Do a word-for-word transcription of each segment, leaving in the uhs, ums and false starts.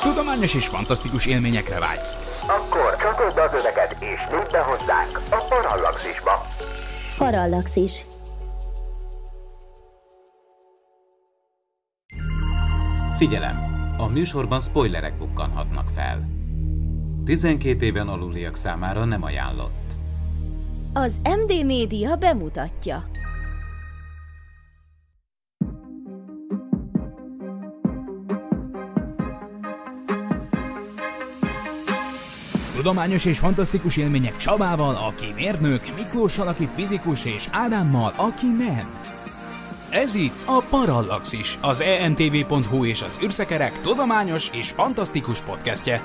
Tudományos és fantasztikus élményekre vágysz? Akkor csatold be az öveket és lépj be hozzánk a Parallaxisba. Parallaxis. Figyelem! A műsorban spoilerek bukkanhatnak fel. tizenkét éven aluliak számára nem ajánlott. Az em dé Média bemutatja. Tudományos és fantasztikus élmények Csabával, aki mérnök, Miklóssal, aki fizikus, és Ádámmal, aki nem. Ez itt a Parallaxis, az e en té vé pont hu és az űrszekerek tudományos és fantasztikus podcastje.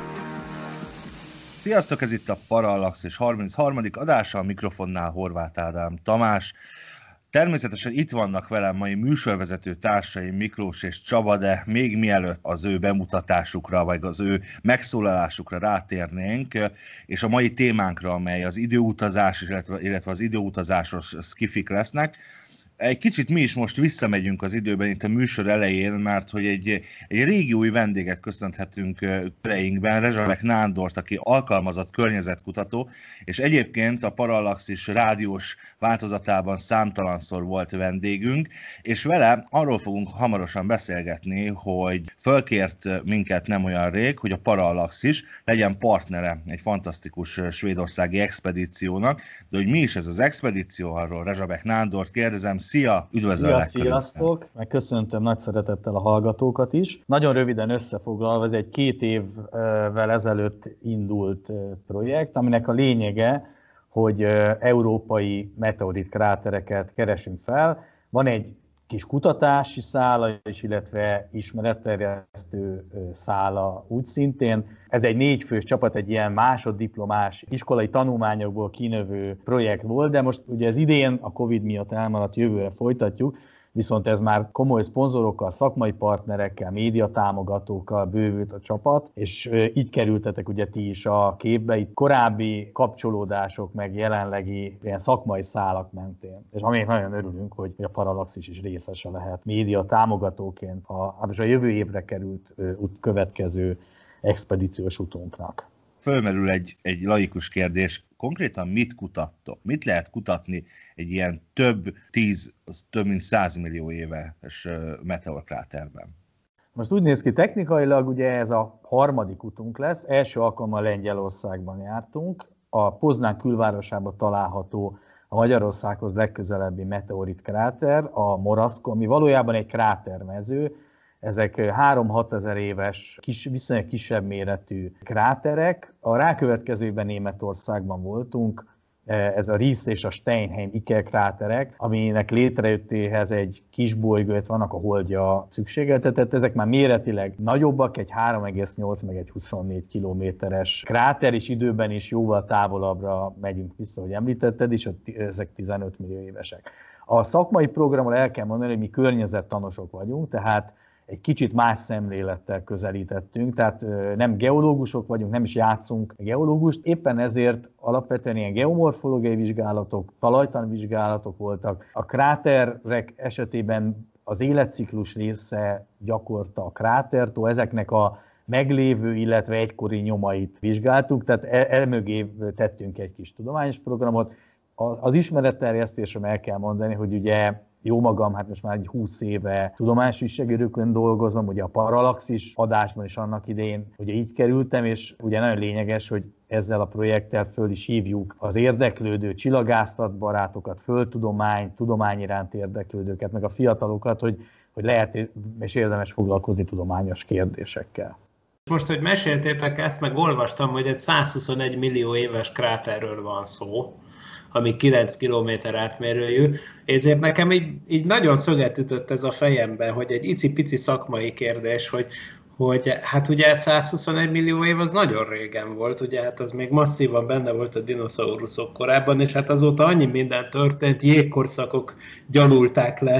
Sziasztok, ez itt a Parallaxis harmincharmadik adása, a mikrofonnál Horváth Ádám Tamás. Természetesen itt vannak velem mai műsorvezető társaim Miklós és Csaba, de még mielőtt az ő bemutatásukra, vagy az ő megszólalásukra rátérnénk, és a mai témánkra, amely az időutazás, illetve, illetve az időutazásos szkifik lesznek, egy kicsit mi is most visszamegyünk az időben itt a műsor elején, mert hogy egy, egy régi új vendéget köszönhetünk köreinkben, Rezsabek Nándort, aki alkalmazott környezetkutató, és egyébként a Parallaxis rádiós változatában számtalanszor volt vendégünk, és vele arról fogunk hamarosan beszélgetni, hogy fölkért minket nem olyan rég, hogy a Parallaxis legyen partnere egy fantasztikus svédországi expedíciónak, de hogy mi is ez az expedíció, arról Rezsabek Nándort kérdezem. Szia, üdvözöllek! Szia, sziasztok! Meg köszöntöm nagy szeretettel a hallgatókat is. Nagyon röviden összefoglalva, ez egy két évvel ezelőtt indult projekt, aminek a lényege, hogy európai meteorit krátereket keresünk fel. Van egy kis kutatási szála is, illetve ismeretterjesztő szála úgy szintén. Ez egy négyfős csapat, egy ilyen másoddiplomás iskolai tanulmányokból kinövő projekt volt, de most ugye az idén a Covid miatt elmaradt, jövőre folytatjuk, viszont ez már komoly szponzorokkal, szakmai partnerekkel, médiatámogatókkal bővült a csapat, és így kerültetek ugye ti is a képbe, itt korábbi kapcsolódások, meg jelenlegi ilyen szakmai szálak mentén. És amelyek nagyon örülünk, hogy a Parallaxis is részese lehet média támogatóként a, a jövő évre került következő expedíciós utunknak. Fölmerül egy, egy laikus kérdés, konkrétan mit kutattok? Mit lehet kutatni egy ilyen több tíz, több mint százmillió éves meteorkráterben? Most úgy néz ki, technikailag ugye ez a harmadik utunk lesz, első alkalommal Lengyelországban jártunk, a Poznán külvárosában található a Magyarországhoz legközelebbi meteorit kráter, a Moravsko, ami valójában egy krátermező. Ezek három-hat ezer éves, kis, viszonylag kisebb méretű kráterek. A rákövetkezőben Németországban voltunk, ez a Ries és a Steinheim-Ikel kráterek, aminek létrejöttéhez egy kis bolygót vannak a holdja szükségeltetett. Ezek már méretileg nagyobbak, egy három egész nyolc meg egy huszonnégy kilométeres kráter, és időben is jóval távolabbra megyünk vissza, hogy említetted, és ezek tizenöt millió évesek. A szakmai programról el kell mondani, hogy mi környezettanosok vagyunk, tehát egy kicsit más szemlélettel közelítettünk, tehát nem geológusok vagyunk, nem is játszunk geológust, éppen ezért alapvetően ilyen geomorfológiai vizsgálatok, talajtanvizsgálatok voltak. A kráterek esetében az életciklus része gyakorta a krátertó, ezeknek a meglévő, illetve egykori nyomait vizsgáltuk, tehát elmögé tettünk egy kis tudományos programot. Az ismeretterjesztésről el kell mondani, hogy ugye jó magam, hát most már egy húsz éve tudományos újságíróként dolgozom, ugye a Parallaxis adásban is annak idején ugye így kerültem, és ugye nagyon lényeges, hogy ezzel a projekttel föl is hívjuk az érdeklődő csillagászat barátokat, földtudomány, tudomány iránt érdeklődőket, meg a fiatalokat, hogy, hogy lehet és érdemes foglalkozni tudományos kérdésekkel. Most, hogy meséltétek ezt, meg olvastam, hogy egy százhuszonegy millió éves kráterről van szó, ami kilenc kilométer átmérőjű, ezért nekem így, így nagyon szöget ütött ez a fejembe, hogy egy icipici szakmai kérdés, hogy, hogy hát ugye százhuszonegy millió év az nagyon régen volt, ugye hát az még masszívan benne volt a dinoszauruszok korában, és hát azóta annyi minden történt, jégkorszakok gyalulták le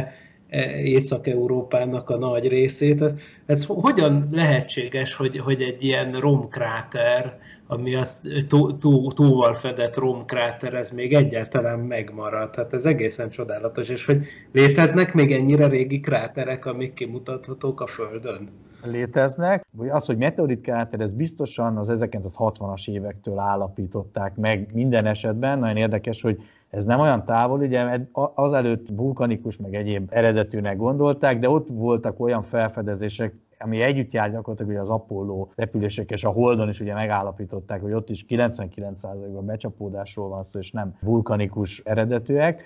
Észak-Európának a nagy részét. Ez hogyan lehetséges, hogy, hogy egy ilyen romkráter, ami az tó, tó, tóval fedett romkráter, ez még egyáltalán megmaradt. Hát ez egészen csodálatos, és hogy léteznek még ennyire régi kráterek, amik kimutathatók a Földön? Léteznek. Az, hogy meteoritkráter, ez biztosan az ezerkilencszázhatvanas évektől állapították meg minden esetben. Nagyon érdekes, hogy ez nem olyan távol, ugye azelőtt vulkanikus meg egyéb eredetűnek gondolták, de ott voltak olyan felfedezések, ami együtt jár gyakorlatilag ugye az Apollo repülések, és a Holdon is ugye megállapították, hogy ott is kilencvenkilenc százalékban becsapódásról van szó, és nem vulkanikus eredetűek.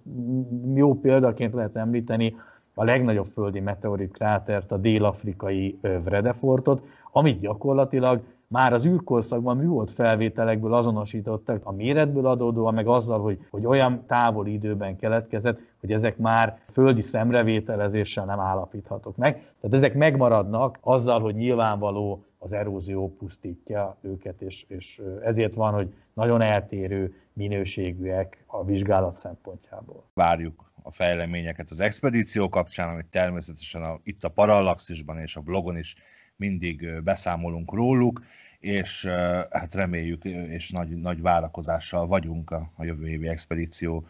Jó példaként lehet említeni a legnagyobb földi meteoritkrátert, a dél-afrikai Vredefortot, amit gyakorlatilag már az űrkorszakban műhold felvételekből azonosítottak, a méretből adódóan, meg azzal, hogy, hogy olyan távoli időben keletkezett, hogy ezek már földi szemrevételezéssel nem állapíthatók meg. Tehát ezek megmaradnak azzal, hogy nyilvánvaló az erózió pusztítja őket, és, és ezért van, hogy nagyon eltérő minőségűek a vizsgálat szempontjából. Várjuk a fejleményeket az expedíció kapcsán, amit természetesen a, itt a Parallaxisban és a blogon is mindig beszámolunk róluk, és hát reméljük, és nagy, nagy várakozással vagyunk a, a jövő évi expedíció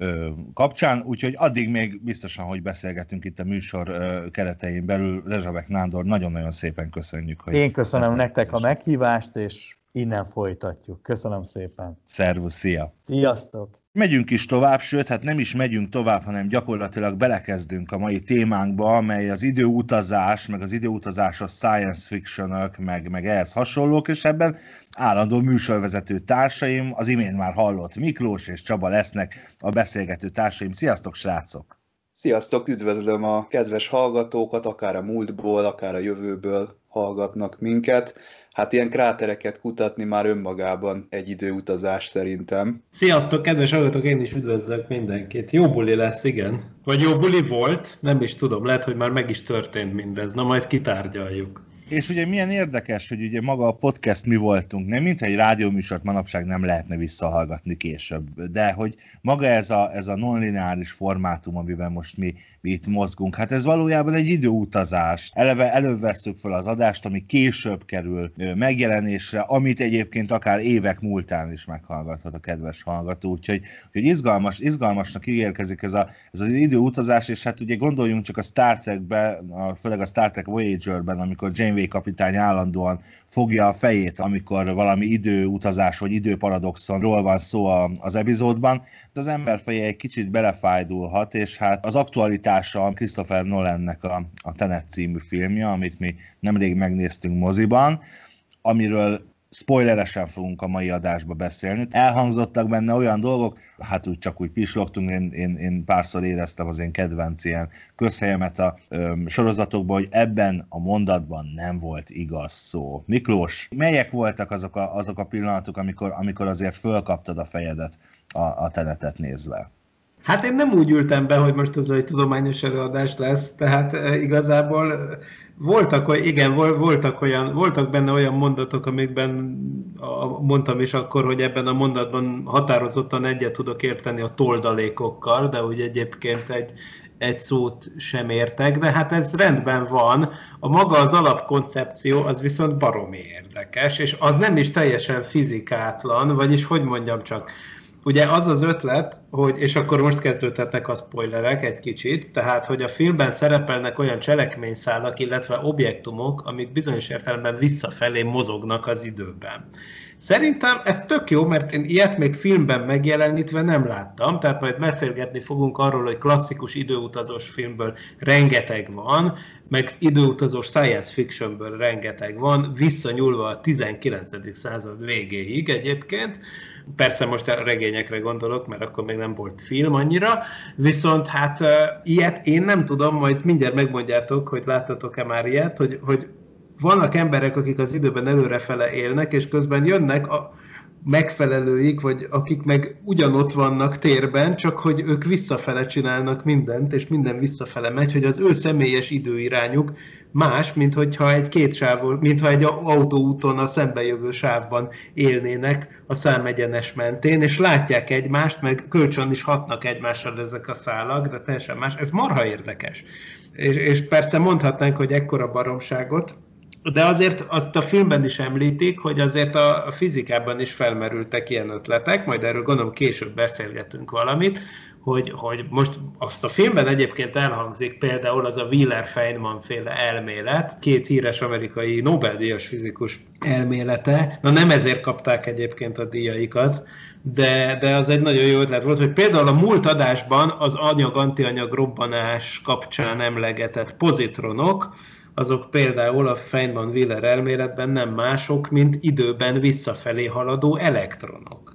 kapcsán, úgyhogy addig még biztosan, hogy beszélgetünk itt a műsor keretein belül. Rezsabek Nándor, nagyon-nagyon szépen köszönjük. Hogy Én köszönöm nektek a meghívást, és innen folytatjuk. Köszönöm szépen. Szervusz, szia! Sziasztok! Megyünk is tovább, sőt, hát nem is megyünk tovább, hanem gyakorlatilag belekezdünk a mai témánkba, amely az időutazás, meg az időutazásos science fictionök, meg, meg ehhez hasonlók, és ebben állandó műsorvezető társaim, az imént már hallott Miklós és Csaba lesznek a beszélgető társaim. Sziasztok, srácok! Sziasztok, üdvözlöm a kedves hallgatókat, akár a múltból, akár a jövőből hallgatnak minket. Hát ilyen krátereket kutatni már önmagában egy időutazás szerintem. Sziasztok, kedves hallgatók, én is üdvözlök mindenkit. Jó buli lesz, igen. Vagy jó buli volt, nem is tudom, lehet, hogy már meg is történt mindez. Na, majd kitárgyaljuk. És ugye milyen érdekes, hogy ugye maga a podcast mi voltunk, nem mint egy rádióműsort manapság nem lehetne visszahallgatni később, de hogy maga ez a, ez a non-lineáris formátum, amiben most mi, mi itt mozgunk, hát ez valójában egy időutazás. Eleve előbb vesszük fel az adást, ami később kerül megjelenésre, amit egyébként akár évek múltán is meghallgathat a kedves hallgató, úgyhogy, úgyhogy izgalmas, izgalmasnak ígérkezik ez, a, ez az időutazás, és hát ugye gondoljunk csak a Star Trekbe, a, főleg a Star Trek Voyager-ben, amikor Janeway kapitány állandóan fogja a fejét, amikor valami időutazás vagy időparadoxonról van szó az epizódban, de az ember feje egy kicsit belefájdulhat, és hát az aktualitása Christopher Nolannek a, a Tenet című filmje, amit mi nemrég megnéztünk moziban, amiről spoileresen fogunk a mai adásba beszélni. Elhangzottak benne olyan dolgok, hát úgy csak úgy pislogtunk, én, én, én párszor éreztem az én kedvenc ilyen közhelyemet a ö, sorozatokban, hogy ebben a mondatban nem volt igaz szó. Miklós, melyek voltak azok a, azok a pillanatok, amikor, amikor azért fölkaptad a fejedet a, a Tenetet nézve? Hát én nem úgy ültem be, hogy most ez egy tudományos előadás lesz, tehát igazából voltak, igen, voltak, olyan, voltak benne olyan mondatok, amikben mondtam is akkor, hogy ebben a mondatban határozottan egyet tudok érteni a toldalékokkal, de úgy egyébként egy, egy szót sem értek, de hát ez rendben van. A maga az alapkoncepció az viszont baromi érdekes, és az nem is teljesen fizikátlan, vagyis hogy mondjam csak, ugye az az ötlet, hogy, és akkor most kezdődhetnek a spoilerek egy kicsit, tehát, hogy a filmben szerepelnek olyan cselekményszálak, illetve objektumok, amik bizonyos értelemben visszafelé mozognak az időben. Szerintem ez tök jó, mert én ilyet még filmben megjelenítve nem láttam, tehát majd beszélgetni fogunk arról, hogy klasszikus időutazós filmből rengeteg van, meg időutazós science fictionből rengeteg van, visszanyúlva a tizenkilencedik század végéig egyébként. Persze most a regényekre gondolok, mert akkor még nem volt film annyira, viszont hát uh, ilyet én nem tudom, majd mindjárt megmondjátok, hogy láttatok-e már ilyet, hogy, hogy vannak emberek, akik az időben előrefele élnek, és közben jönnek a, megfelelőik, vagy akik meg ugyanott vannak térben, csak hogy ők visszafele csinálnak mindent, és minden visszafele megy, hogy az ő személyes időirányuk más, mint hogyha egy kétsávú, mintha egy autóúton a szembejövő sávban élnének a számegyenes mentén, és látják egymást, meg kölcsön is hatnak egymással ezek a szálak, de teljesen más. Ez marha érdekes. És, és persze mondhatnánk, hogy ekkora baromságot, de azért azt a filmben is említik, hogy azért a fizikában is felmerültek ilyen ötletek, majd erről gondolom később beszélgetünk valamit, hogy, hogy most azt a filmben egyébként elhangzik például az a Wheeler-Feynman féle elmélet, két híres amerikai Nobel-díjas fizikus elmélete, na nem ezért kapták egyébként a díjaikat, de, de az egy nagyon jó ötlet volt, hogy például a múlt adásban az anyag-antianyag robbanás kapcsán emlegetett pozitronok, azok például a Feynman-Wheeler elméletben nem mások, mint időben visszafelé haladó elektronok.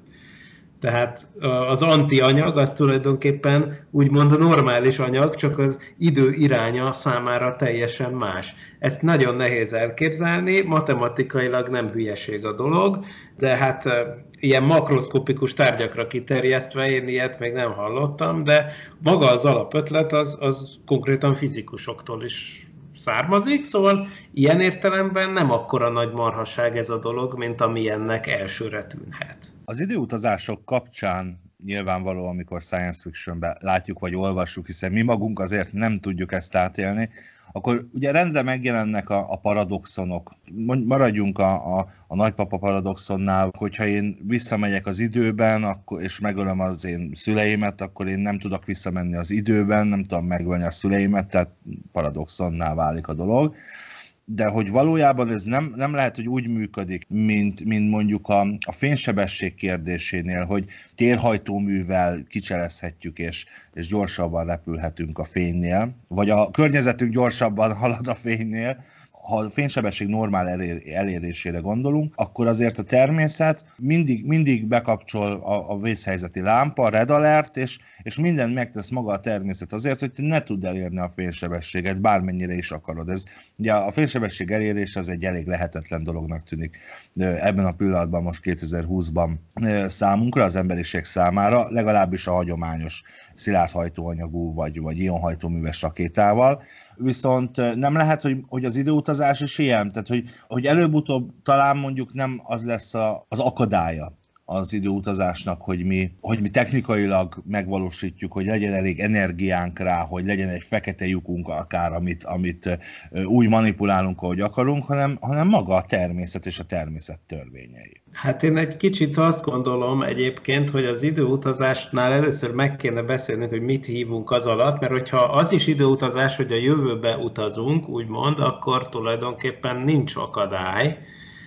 Tehát az antianyag az tulajdonképpen úgymond a normális anyag, csak az idő iránya számára teljesen más. Ezt nagyon nehéz elképzelni, matematikailag nem hülyeség a dolog, de hát ilyen makroszkopikus tárgyakra kiterjesztve én ilyet még nem hallottam, de maga az alapötlet az, az konkrétan fizikusoktól is származik, szóval ilyen értelemben nem akkora nagy marhaság ez a dolog, mint amilyennek elsőre tűnhet. Az időutazások kapcsán nyilvánvaló, amikor science fictionben látjuk vagy olvassuk, hiszen mi magunk azért nem tudjuk ezt átélni, akkor ugye rendre megjelennek a, a paradoxonok. Maradjunk a, a, a nagypapa paradoxonnál, hogyha én visszamegyek az időben, akkor, és megölöm az én szüleimet, akkor én nem tudok visszamenni az időben, nem tudom megölni a szüleimet, tehát paradoxonná válik a dolog. De hogy valójában ez nem, nem lehet, hogy úgy működik, mint, mint mondjuk a, a fénysebesség kérdésénél, hogy térhajtóművel kicselezhetjük, és, és gyorsabban repülhetünk a fénynél, vagy a környezetünk gyorsabban halad a fénynél. Ha a fénysebesség normál elér, elérésére gondolunk, akkor azért a természet mindig, mindig bekapcsol a, a vészhelyzeti lámpa, red alert, és, és mindent megtesz maga a természet azért, hogy te ne tudd elérni a fénysebességet, bármennyire is akarod. Ez, ugye a fénysebesség elérése az egy elég lehetetlen dolognak tűnik ebben a pillanatban, most kétezer-húszban számunkra, az emberiség számára, legalábbis a hagyományos szilárdhajtóanyagú vagy, vagy ionhajtóműves rakétával. Viszont nem lehet, hogy, hogy az időutazás is ilyen, tehát hogy, hogy előbb-utóbb talán mondjuk nem az lesz a, az akadálya az időutazásnak, hogy mi, hogy mi technikailag megvalósítjuk, hogy legyen elég energiánk rá, hogy legyen egy fekete lyukunk akár, amit, amit úgy manipulálunk, ahogy akarunk, hanem, hanem maga a természet és a természet törvényei. Hát én egy kicsit azt gondolom egyébként, hogy az időutazásnál először meg kéne beszélnünk, hogy mit hívunk az alatt, mert hogyha az is időutazás, hogy a jövőbe utazunk, úgymond, akkor tulajdonképpen nincs akadály.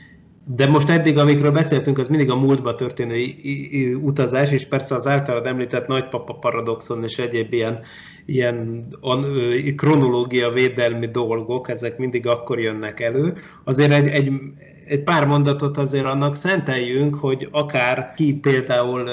De most eddig, amikről beszéltünk, az mindig a múltba történő utazás, és persze az általad említett nagypapa paradoxon és egyéb ilyen, ilyen kronológia védelmi dolgok, ezek mindig akkor jönnek elő. Azért egy, egy, egy pár mondatot azért annak szenteljünk, hogy akár ki például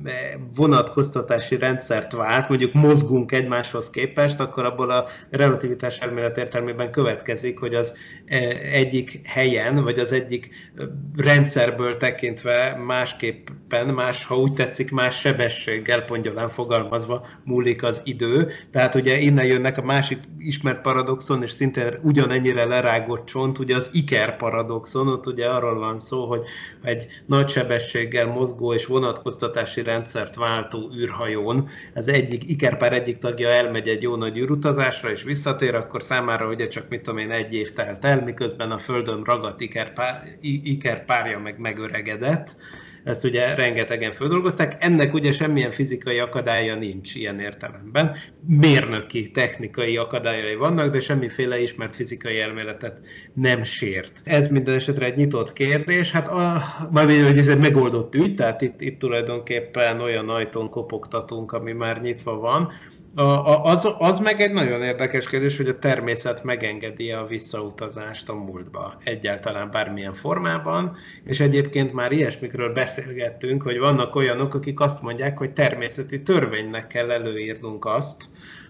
vonatkoztatási rendszert vált, mondjuk mozgunk egymáshoz képest, akkor abból a relativitás elmélet értelmében következik, hogy az egyik helyen, vagy az egyik rendszerből tekintve másképpen, más, ha úgy tetszik, más sebességgel, pongyolán fogalmazva múlik az idő. Tehát ugye innen jönnek a másik ismert paradoxon, és szintén ugyanennyire lerágott csont, ugye az Iker paradoxon, ott ugye arról van szó, hogy egy nagy sebességgel mozgó és vonatkoztatási rendszert váltó űrhajón az egyik Ikerpár egyik tagja elmegy egy jó nagy űrutazásra és visszatér, akkor számára ugye csak mit tudom én egy év telt el, miközben a Földön ragadt Ikerpár, Ikerpárja meg megöregedett. Ezt ugye rengetegen földolgozták, ennek ugye semmilyen fizikai akadálya nincs ilyen értelemben. Mérnöki, technikai akadályai vannak, de semmiféle ismert fizikai elméletet nem sért. Ez minden esetre egy nyitott kérdés, hát a, majd hogy ez egy megoldott ügy, tehát itt, itt tulajdonképpen olyan ajtón kopogtatunk, ami már nyitva van. Az, az meg egy nagyon érdekes kérdés, hogy a természet megengedi a visszautazást a múltba, egyáltalán bármilyen formában, és egyébként már ilyesmikről beszélgettünk, hogy vannak olyanok, akik azt mondják, hogy természeti törvénynek kell előírnunk azt,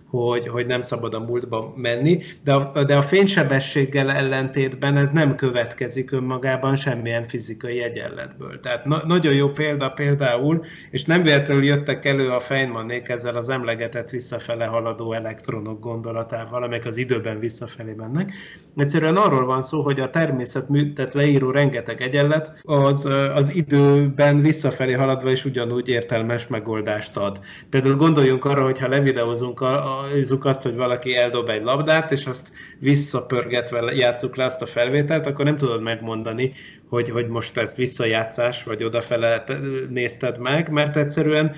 hogy, hogy nem szabad a múltba menni, de a, de a fénysebességgel ellentétben ez nem következik önmagában semmilyen fizikai egyenletből. Tehát na, nagyon jó példa például, és nem véletlenül jöttek elő a Feynmanék ezzel az emlegetett visszafele haladó elektronok gondolatával, amelyek az időben visszafelé mennek. Egyszerűen arról van szó, hogy a természet műtet leíró rengeteg egyenlet az, az időben visszafelé haladva is ugyanúgy értelmes megoldást ad. Például gondoljunk arra, hogy ha levideózunk azt, hogy valaki eldob egy labdát, és azt visszapörgetve játsszuk le azt a felvételt, akkor nem tudod megmondani, hogy, hogy most ez visszajátszás, vagy odafele nézted meg, mert egyszerűen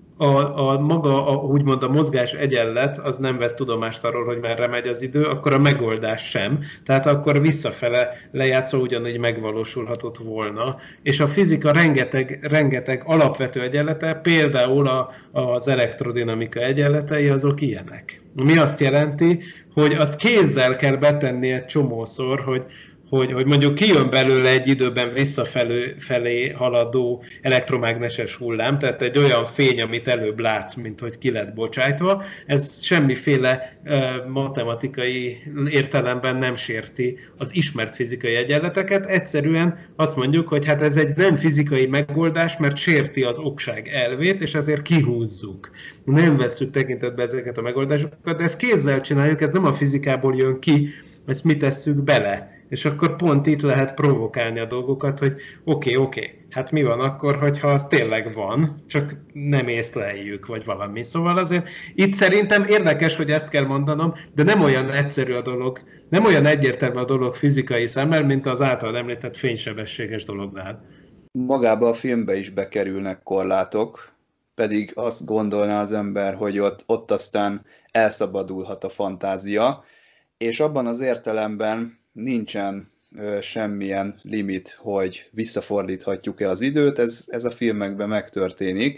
A, a maga, a, úgymond a mozgás egyenlet, az nem vesz tudomást arról, hogy merre megy az idő, akkor a megoldás sem. Tehát akkor visszafele lejátszva ugyanígy megvalósulhatott volna. És a fizika rengeteg, rengeteg alapvető egyenlete, például a, az elektrodinamika egyenletei, azok ilyenek. Mi azt jelenti, hogy azt kézzel kell betenni egy csomószor, hogy Hogy, hogy mondjuk kijön belőle egy időben visszafelé felé haladó elektromágneses hullám, tehát egy olyan fény, amit előbb látsz, mint hogy ki lett bocsájtva, ez semmiféle uh, matematikai értelemben nem sérti az ismert fizikai egyenleteket, egyszerűen azt mondjuk, hogy hát ez egy nem fizikai megoldás, mert sérti az okság elvét, és ezért kihúzzuk. Nem vesszük tekintetbe ezeket a megoldásokat, de ezt kézzel csináljuk, ez nem a fizikából jön ki, ezt mi tesszük bele. És akkor pont itt lehet provokálni a dolgokat, hogy oké, okay, oké, okay, hát mi van akkor, hogyha az tényleg van, csak nem észleljük, vagy valami. Szóval azért itt szerintem érdekes, hogy ezt kell mondanom, de nem olyan egyszerű a dolog, nem olyan egyértelmű a dolog fizikai szemmel, mint az által említett fénysebességes dolognál. Magába a filmbe is bekerülnek korlátok, pedig azt gondolná az ember, hogy ott, ott aztán elszabadulhat a fantázia, és abban az értelemben nincsen ö, semmilyen limit, hogy visszafordíthatjuk-e az időt, ez, ez a filmekben megtörténik,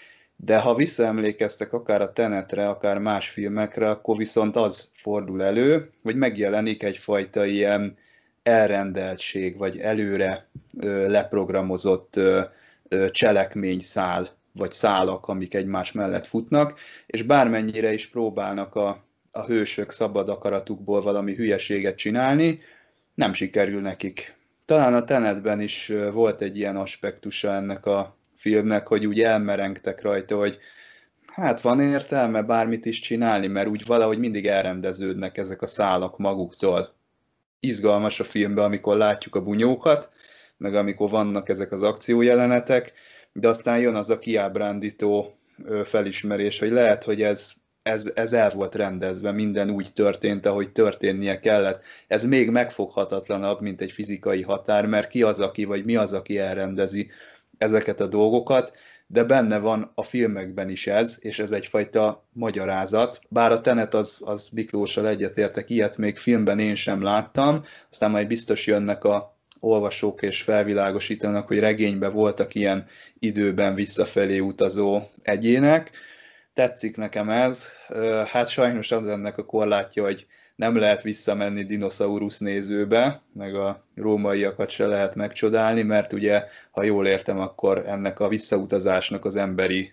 de ha visszaemlékeztek akár a Tenetre, akár más filmekre, akkor viszont az fordul elő, hogy megjelenik egyfajta ilyen elrendeltség, vagy előre ö, leprogramozott ö, ö, cselekményszál, vagy szálak, amik egymás mellett futnak, és bármennyire is próbálnak a a hősök szabad akaratukból valami hülyeséget csinálni, nem sikerül nekik. Talán a Tenetben is volt egy ilyen aspektusa ennek a filmnek, hogy úgy elmerengtek rajta, hogy hát van értelme bármit is csinálni, mert úgy valahogy mindig elrendeződnek ezek a szálak maguktól. Izgalmas a filmben, amikor látjuk a bunyókat, meg amikor vannak ezek az akciójelenetek, de aztán jön az a kiábrándító felismerés, hogy lehet, hogy ez Ez, ez el volt rendezve, minden úgy történt, ahogy történnie kellett. Ez még megfoghatatlanabb, mint egy fizikai határ, mert ki az, aki, vagy mi az, aki elrendezi ezeket a dolgokat, de benne van a filmekben is ez, és ez egyfajta magyarázat. Bár a Tenet az, az Miklóssal egyetértek, ilyet még filmben én sem láttam, aztán majd biztos jönnek a olvasók és felvilágosítanak, hogy regényben voltak ilyen időben visszafelé utazó egyének. Tetszik nekem ez, hát sajnos az ennek a korlátja, hogy nem lehet visszamenni dinoszaurusz nézőbe, meg a rómaiakat se lehet megcsodálni, mert ugye, ha jól értem, akkor ennek a visszautazásnak az emberi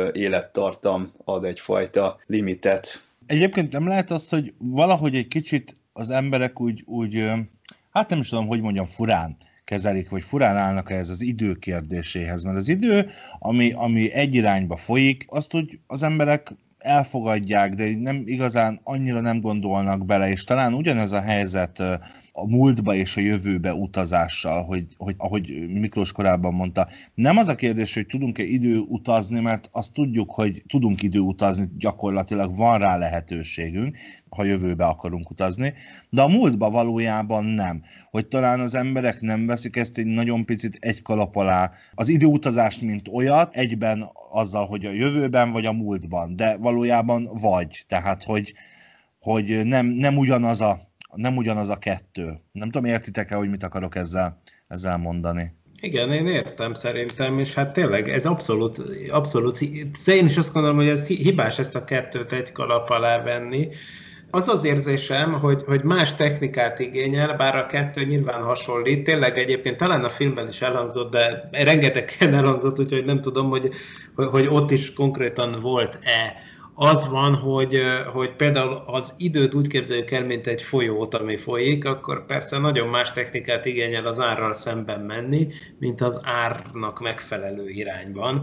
élettartam ad egyfajta limitet. Egyébként nem lehet az, hogy valahogy egy kicsit az emberek úgy, úgy hát nem is tudom, hogy mondjam, furán kezelik, vagy furán állnak ehhez az idő kérdéséhez, mert az idő, ami, ami egy irányba folyik, azt úgy az emberek elfogadják, de nem igazán annyira nem gondolnak bele, és talán ugyanez a helyzet a múltba és a jövőbe utazással, hogy, hogy ahogy Miklós korábban mondta, nem az a kérdés, hogy tudunk-e időutazni, mert azt tudjuk, hogy tudunk időutazni, gyakorlatilag van rá lehetőségünk, ha jövőbe akarunk utazni, de a múltba valójában nem. Hogy talán az emberek nem veszik ezt egy nagyon picit egy kalap alá, az időutazást, mint olyat, egyben azzal, hogy a jövőben vagy a múltban, de valójában vagy, tehát hogy, hogy nem, nem ugyanaz a nem ugyanaz a kettő. Nem tudom, értitek-e, hogy mit akarok ezzel, ezzel mondani? Igen, én értem szerintem, és hát tényleg ez abszolút, abszolút, én is azt gondolom, hogy ez hibás ezt a kettőt egy kalap alá venni. Az az érzésem, hogy, hogy más technikát igényel, bár a kettő nyilván hasonlít, tényleg egyébként talán a filmben is elhangzott, de rengeteg elhangzott, úgyhogy nem tudom, hogy, hogy ott is konkrétan volt-e az van, hogy, hogy például az időt úgy képzeljük el, mint egy folyót, ami folyik, akkor persze nagyon más technikát igényel az árral szemben menni, mint az árnak megfelelő irányban.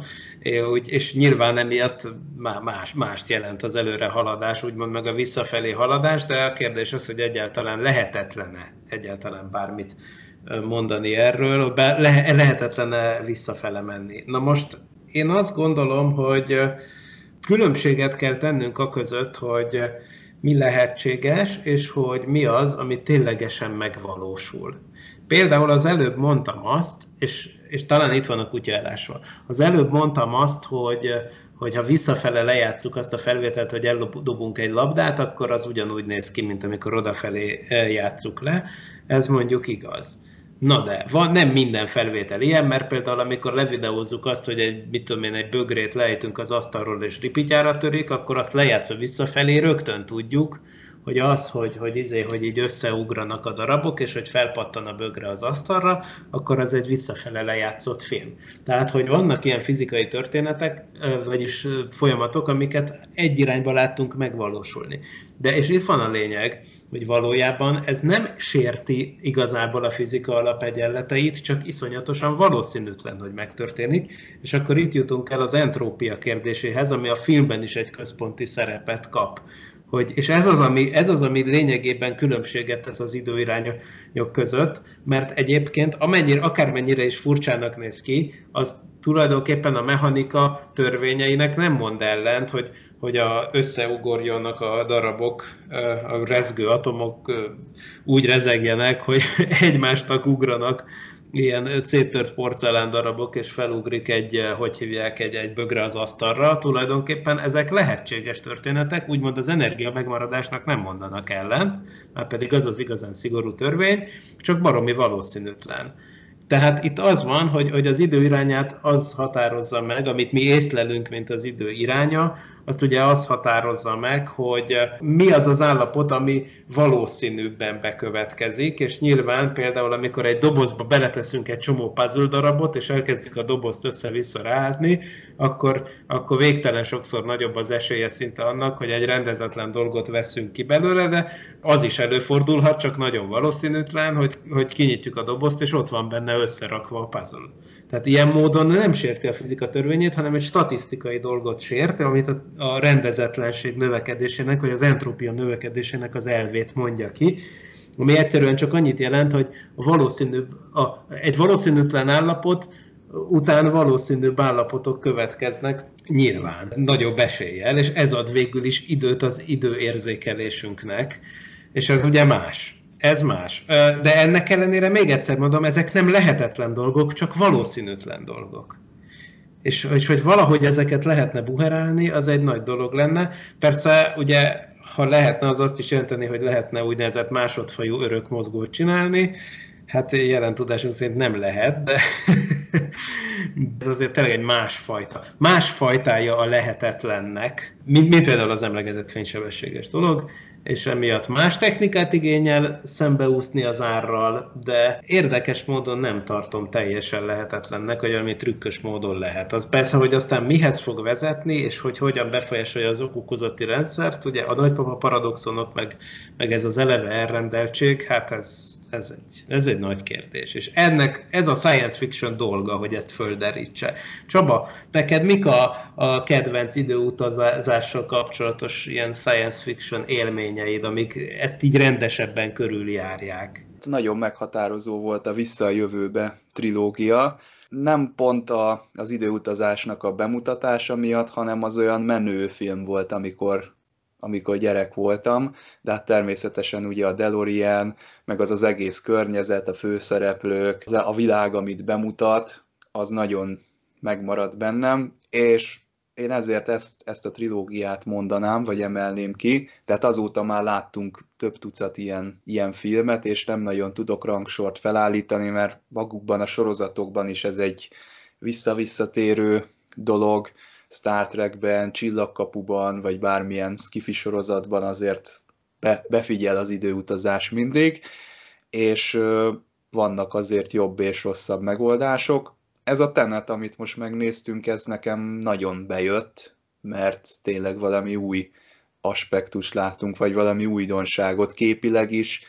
És nyilván emiatt más, mást jelent az előre haladás, úgymond meg a visszafelé haladás, de a kérdés az, hogy egyáltalán lehetetlen-e egyáltalán bármit mondani erről, lehetetlen-e visszafele menni. Na most én azt gondolom, hogy különbséget kell tennünk a között, hogy mi lehetséges, és hogy mi az, ami ténylegesen megvalósul. Például az előbb mondtam azt, és, és talán itt van a kutya elásva, az előbb mondtam azt, hogy, hogy ha visszafele lejátszuk azt a felvételt, hogy eldobunk egy labdát, akkor az ugyanúgy néz ki, mint amikor odafelé játsszuk le. Ez mondjuk igaz. Na de, van, nem minden felvétel ilyen, mert például amikor levideózzuk azt, hogy egy, mit tudom én, egy bögrét lejtünk az asztalról és ripityára törik, akkor azt lejátszva visszafelé rögtön tudjuk, hogy az, hogy, hogy, izé, hogy így összeugranak a darabok, és hogy felpattan a bögre az asztalra, akkor az egy visszafele lejátszott film. Tehát, hogy vannak ilyen fizikai történetek, vagyis folyamatok, amiket egy irányba láttunk megvalósulni. De és itt van a lényeg, hogy valójában ez nem sérti igazából a fizika alapegyenleteit, csak iszonyatosan valószínűtlen, hogy megtörténik, és akkor itt jutunk el az entrópia kérdéséhez, ami a filmben is egy központi szerepet kap. Hogy, és ez az, ami, ez az, ami lényegében különbséget tesz az időirányok között, mert egyébként amennyire, akármennyire is furcsának néz ki, az tulajdonképpen a mechanika törvényeinek nem mond ellent, hogy, hogy a, összeugorjonnak a darabok, a rezgő atomok úgy rezegjenek, hogy egymástak ugranak, ilyen széttört porcelán darabok, és felugrik egy, hogy hívják, egy, egy bögre az asztalra. Tulajdonképpen ezek lehetséges történetek, úgymond az energia megmaradásnak nem mondanak ellen, már pedig az az igazán szigorú törvény, csak baromi valószínűtlen. Tehát itt az van, hogy, hogy az idő irányát az határozza meg, amit mi észlelünk, mint az idő iránya, azt ugye az határozza meg, hogy mi az az állapot, ami valószínűbben bekövetkezik, és nyilván például, amikor egy dobozba beleteszünk egy csomó puzzle darabot, és elkezdjük a dobozt össze-vissza rázni, akkor, akkor végtelen sokszor nagyobb az esélye szinte annak, hogy egy rendezetlen dolgot veszünk ki belőle, de az is előfordulhat, csak nagyon valószínűtlen, hogy, hogy kinyitjuk a dobozt, és ott van benne összerakva a puzzle. Tehát ilyen módon nem sérti a fizika törvényét, hanem egy statisztikai dolgot sért, amit a, a rendezetlenség növekedésének, vagy az entrópia növekedésének az elvét mondja ki, ami egyszerűen csak annyit jelent, hogy a valószínűbb, a, egy valószínűtlen állapot után valószínűbb állapotok következnek nyilván, nagyobb eséllyel, és ez ad végül is időt az időérzékelésünknek, és ez ugye más. Ez más. De ennek ellenére még egyszer mondom, ezek nem lehetetlen dolgok, csak valószínűtlen dolgok. És, és hogy valahogy ezeket lehetne buherálni, az egy nagy dolog lenne. Persze, ugye, ha lehetne, az azt is jelenteni, hogy lehetne úgynevezett másodfajú örök mozgót csinálni. Hát jelen tudásunk szerint nem lehet, de ez azért tényleg egy másfajta. Másfajtája a lehetetlennek, mint, mint például az emlegetett fénysebességes dolog, és emiatt más technikát igényel szembeúszni az árral, de érdekes módon nem tartom teljesen lehetetlennek, hogy valami trükkös módon lehet. Az persze, hogy aztán mihez fog vezetni, és hogy hogyan befolyásolja az okokozati rendszert, ugye a nagypapa paradoxonok, meg, meg ez az eleve elrendeltség, hát ez, ez, egy, ez egy nagy kérdés. És ennek ez a science fiction dolga, hogy ezt földerítse. Csaba, neked mik a, a kedvenc időutazással kapcsolatos ilyen science fiction élményeid, amik ezt így rendesebben körüljárják? Nagyon meghatározó volt a Vissza a jövőbe trilógia. Nem pont a, az időutazásnak a bemutatása miatt, hanem az olyan menő film volt, amikor amikor gyerek voltam, de hát természetesen ugye a DeLorean, meg az az egész környezet, a főszereplők, a világ, amit bemutat, az nagyon megmaradt bennem, és én ezért ezt, ezt a trilógiát mondanám, vagy emelném ki, tehát azóta már láttunk több tucat ilyen, ilyen filmet, és nem nagyon tudok rangsort felállítani, mert magukban a sorozatokban is ez egy visszavisszatérő dolog, Star Trekben, Csillagkapuban, vagy bármilyen sci-fi sorozatban azért be, befigyel az időutazás mindig, és ö, vannak azért jobb és rosszabb megoldások. Ez a Tenet, amit most megnéztünk, ez nekem nagyon bejött, mert tényleg valami új aspektus látunk, vagy valami újdonságot képileg is,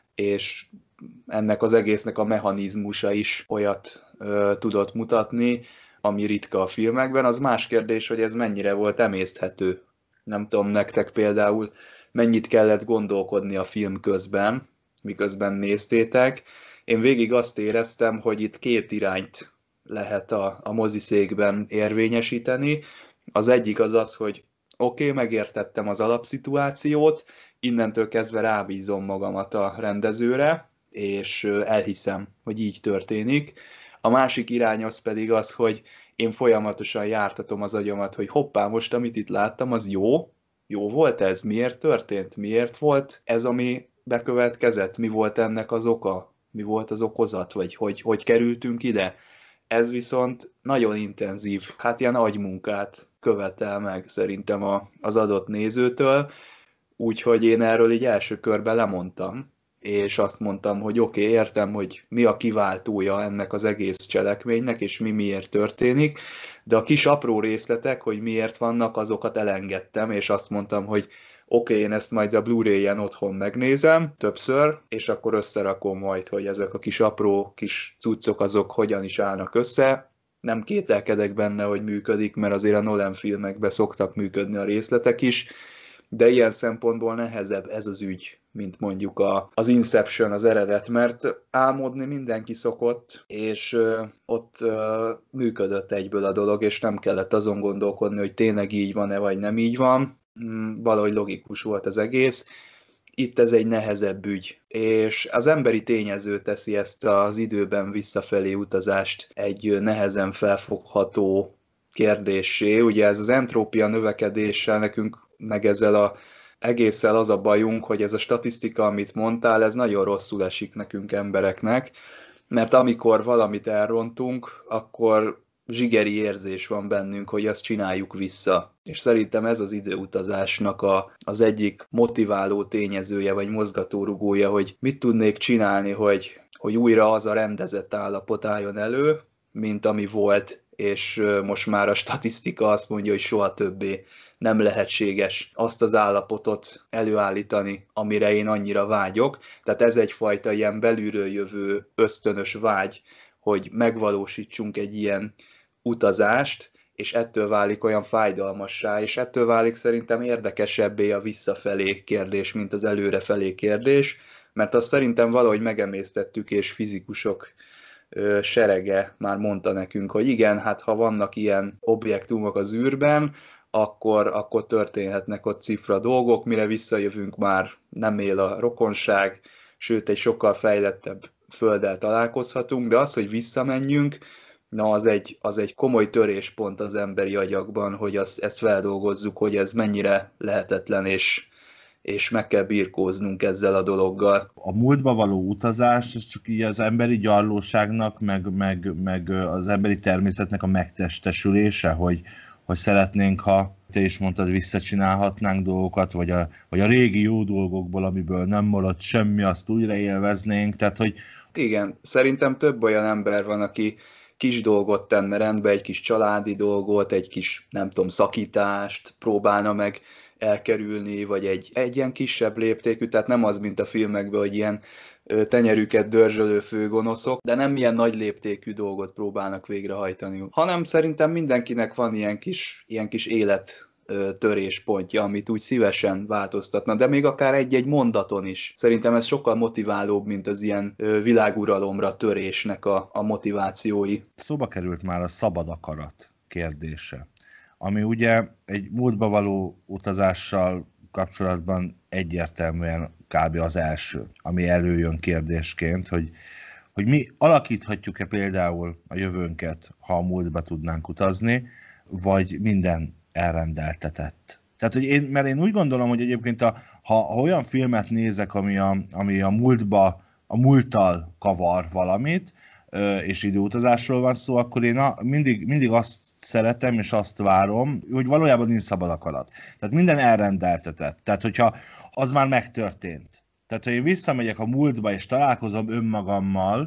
és ennek az egésznek a mechanizmusa is olyat ö, tudott mutatni, ami ritka a filmekben. Az más kérdés, hogy ez mennyire volt emészthető. Nem tudom, nektek például mennyit kellett gondolkodni a film közben, miközben néztétek. Én végig azt éreztem, hogy itt két irányt lehet a, a moziszékben érvényesíteni. Az egyik az az, hogy oké, okay, megértettem az alapszituációt, innentől kezdve rábízom magamat a rendezőre, és elhiszem, hogy így történik. A másik irány az pedig az, hogy én folyamatosan jártatom az agyamat, hogy hoppá, most amit itt láttam, az jó? Jó volt ez? Miért történt? Miért volt ez, ami bekövetkezett? Mi volt ennek az oka? Mi volt az okozat? Vagy hogy, hogy kerültünk ide? Ez viszont nagyon intenzív, hát ilyen agymunkát követel meg szerintem a, az adott nézőtől, úgyhogy én erről így első körben lemondtam, és azt mondtam, hogy oké, okay, értem, hogy mi a kiváltója ennek az egész cselekménynek, és mi miért történik, de a kis apró részletek, hogy miért vannak, azokat elengedtem, és azt mondtam, hogy oké, okay, én ezt majd a Blu-ray-en otthon megnézem többször, és akkor összerakom majd, hogy ezek a kis apró kis cuccok azok hogyan is állnak össze. Nem kételkedek benne, hogy működik, mert azért a Nolan filmekben szoktak működni a részletek is, de ilyen szempontból nehezebb ez az ügy, mint mondjuk a, az Inception, az eredet, mert álmodni mindenki szokott, és ö, ott ö, működött egyből a dolog, és nem kellett azon gondolkodni, hogy tényleg így van-e, vagy nem így van. Valahogy logikus volt az egész. Itt ez egy nehezebb ügy, és az emberi tényező teszi ezt az időben visszafelé utazást egy nehezen felfogható kérdéssé. Ugye ez az entrópia növekedéssel nekünk, meg ezzel a egésszel az a bajunk, hogy ez a statisztika, amit mondtál, ez nagyon rosszul esik nekünk embereknek, mert amikor valamit elrontunk, akkor zsigeri érzés van bennünk, hogy azt csináljuk vissza. És szerintem ez az időutazásnak a, az egyik motiváló tényezője, vagy mozgatórugója, hogy mit tudnék csinálni, hogy, hogy újra az a rendezett állapot álljon elő, mint ami volt, és most már a statisztika azt mondja, hogy soha többé nem lehetséges azt az állapotot előállítani, amire én annyira vágyok. Tehát ez egyfajta ilyen belülről jövő ösztönös vágy, hogy megvalósítsunk egy ilyen utazást, és ettől válik olyan fájdalmassá, és ettől válik szerintem érdekesebbé a visszafelé kérdés, mint az előrefelé kérdés, mert azt szerintem valahogy megemésztettük, és fizikusok ö, serege már mondta nekünk, hogy igen, hát ha vannak ilyen objektumok az űrben, akkor, akkor történhetnek ott cifra dolgok, mire visszajövünk, már nem él a rokonság, sőt egy sokkal fejlettebb földdel találkozhatunk, de az, hogy visszamenjünk, na az egy, az egy komoly töréspont az emberi agyakban, hogy azt, ezt feldolgozzuk, hogy ez mennyire lehetetlen, és, és meg kell birkóznunk ezzel a dologgal. A múltba való utazás, ez csak így az emberi gyarlóságnak, meg, meg, meg az emberi természetnek a megtestesülése, hogy, hogy szeretnénk, ha te is mondtad, visszacsinálhatnánk dolgokat, vagy a, vagy a régi jó dolgokból, amiből nem maradt semmi, azt újra élveznénk, tehát hogy... Igen, szerintem több olyan ember van, aki kis dolgot tenne rendbe, egy kis családi dolgot, egy kis, nem tudom, szakítást próbálna meg elkerülni, vagy egy, egy ilyen kisebb léptékű, tehát nem az, mint a filmekben, hogy ilyen tenyerüket dörzsölő főgonoszok, de nem ilyen nagy léptékű dolgot próbálnak végrehajtani, hanem szerintem mindenkinek van ilyen kis, ilyen kis élet töréspontja, amit úgy szívesen változtatna, de még akár egy-egy mondaton is. Szerintem ez sokkal motiválóbb, mint az ilyen világuralomra törésnek a, a motivációi. Szóba került már a szabad akarat kérdése, ami ugye egy múltba való utazással kapcsolatban egyértelműen kb. Az első, ami előjön kérdésként, hogy, hogy mi alakíthatjuk-e például a jövőnket, ha a múltba tudnánk utazni, vagy minden elrendeltetett. Tehát, hogy én, mert én úgy gondolom, hogy egyébként a, ha, ha olyan filmet nézek, ami a, ami a múltba, a múlttal kavar valamit, és időutazásról van szó, akkor én a, mindig, mindig azt szeretem, és azt várom, hogy valójában nincs szabad akarat. Tehát minden elrendeltetett. Tehát, hogyha az már megtörtént. Tehát, ha én visszamegyek a múltba, és találkozom önmagammal,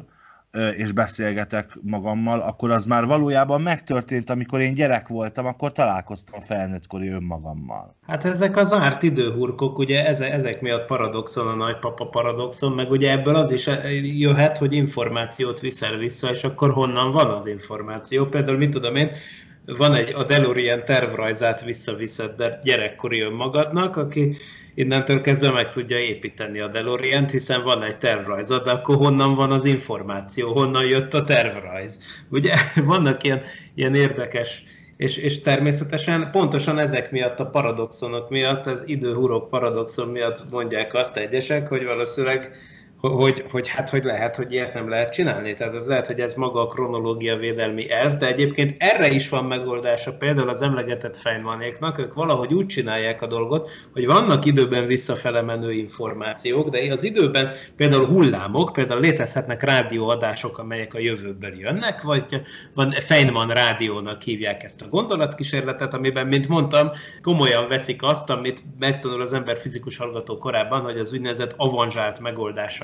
és beszélgetek magammal, akkor az már valójában megtörtént, amikor én gyerek voltam, akkor találkoztam felnőttkori önmagammal. Hát ezek az zárt időhurkok, ugye ezek miatt paradoxon a nagypapa paradoxon, meg ugye ebből az is jöhet, hogy információt viszel vissza, és akkor honnan van az információ? Például mit tudom én, van egy a DeLorean tervrajzát visszaviszed gyerekkori önmagadnak, aki innentől kezdve meg tudja építeni a DeLoreant, hiszen van egy tervrajza, de akkor honnan van az információ, honnan jött a tervrajz? Ugye vannak ilyen, ilyen érdekes, és, és természetesen pontosan ezek miatt a paradoxonok miatt, az időhurok paradoxon miatt mondják azt egyesek, hogy valószínűleg Hogy, hogy hát hogy lehet, hogy ilyet nem lehet csinálni. Tehát lehet, hogy ez maga a kronológia védelmi elv, de egyébként erre is van megoldása például az emlegetett Feynmanéknak, ők valahogy úgy csinálják a dolgot, hogy vannak időben visszafele menő információk, de az időben például hullámok, például létezhetnek rádióadások, amelyek a jövőből jönnek, vagy van Feynman rádiónak hívják ezt a gondolatkísérletet, amiben, mint mondtam, komolyan veszik azt, amit megtanul az ember fizikus hallgató korábban, hogy az úgynevezett avanzsált megoldása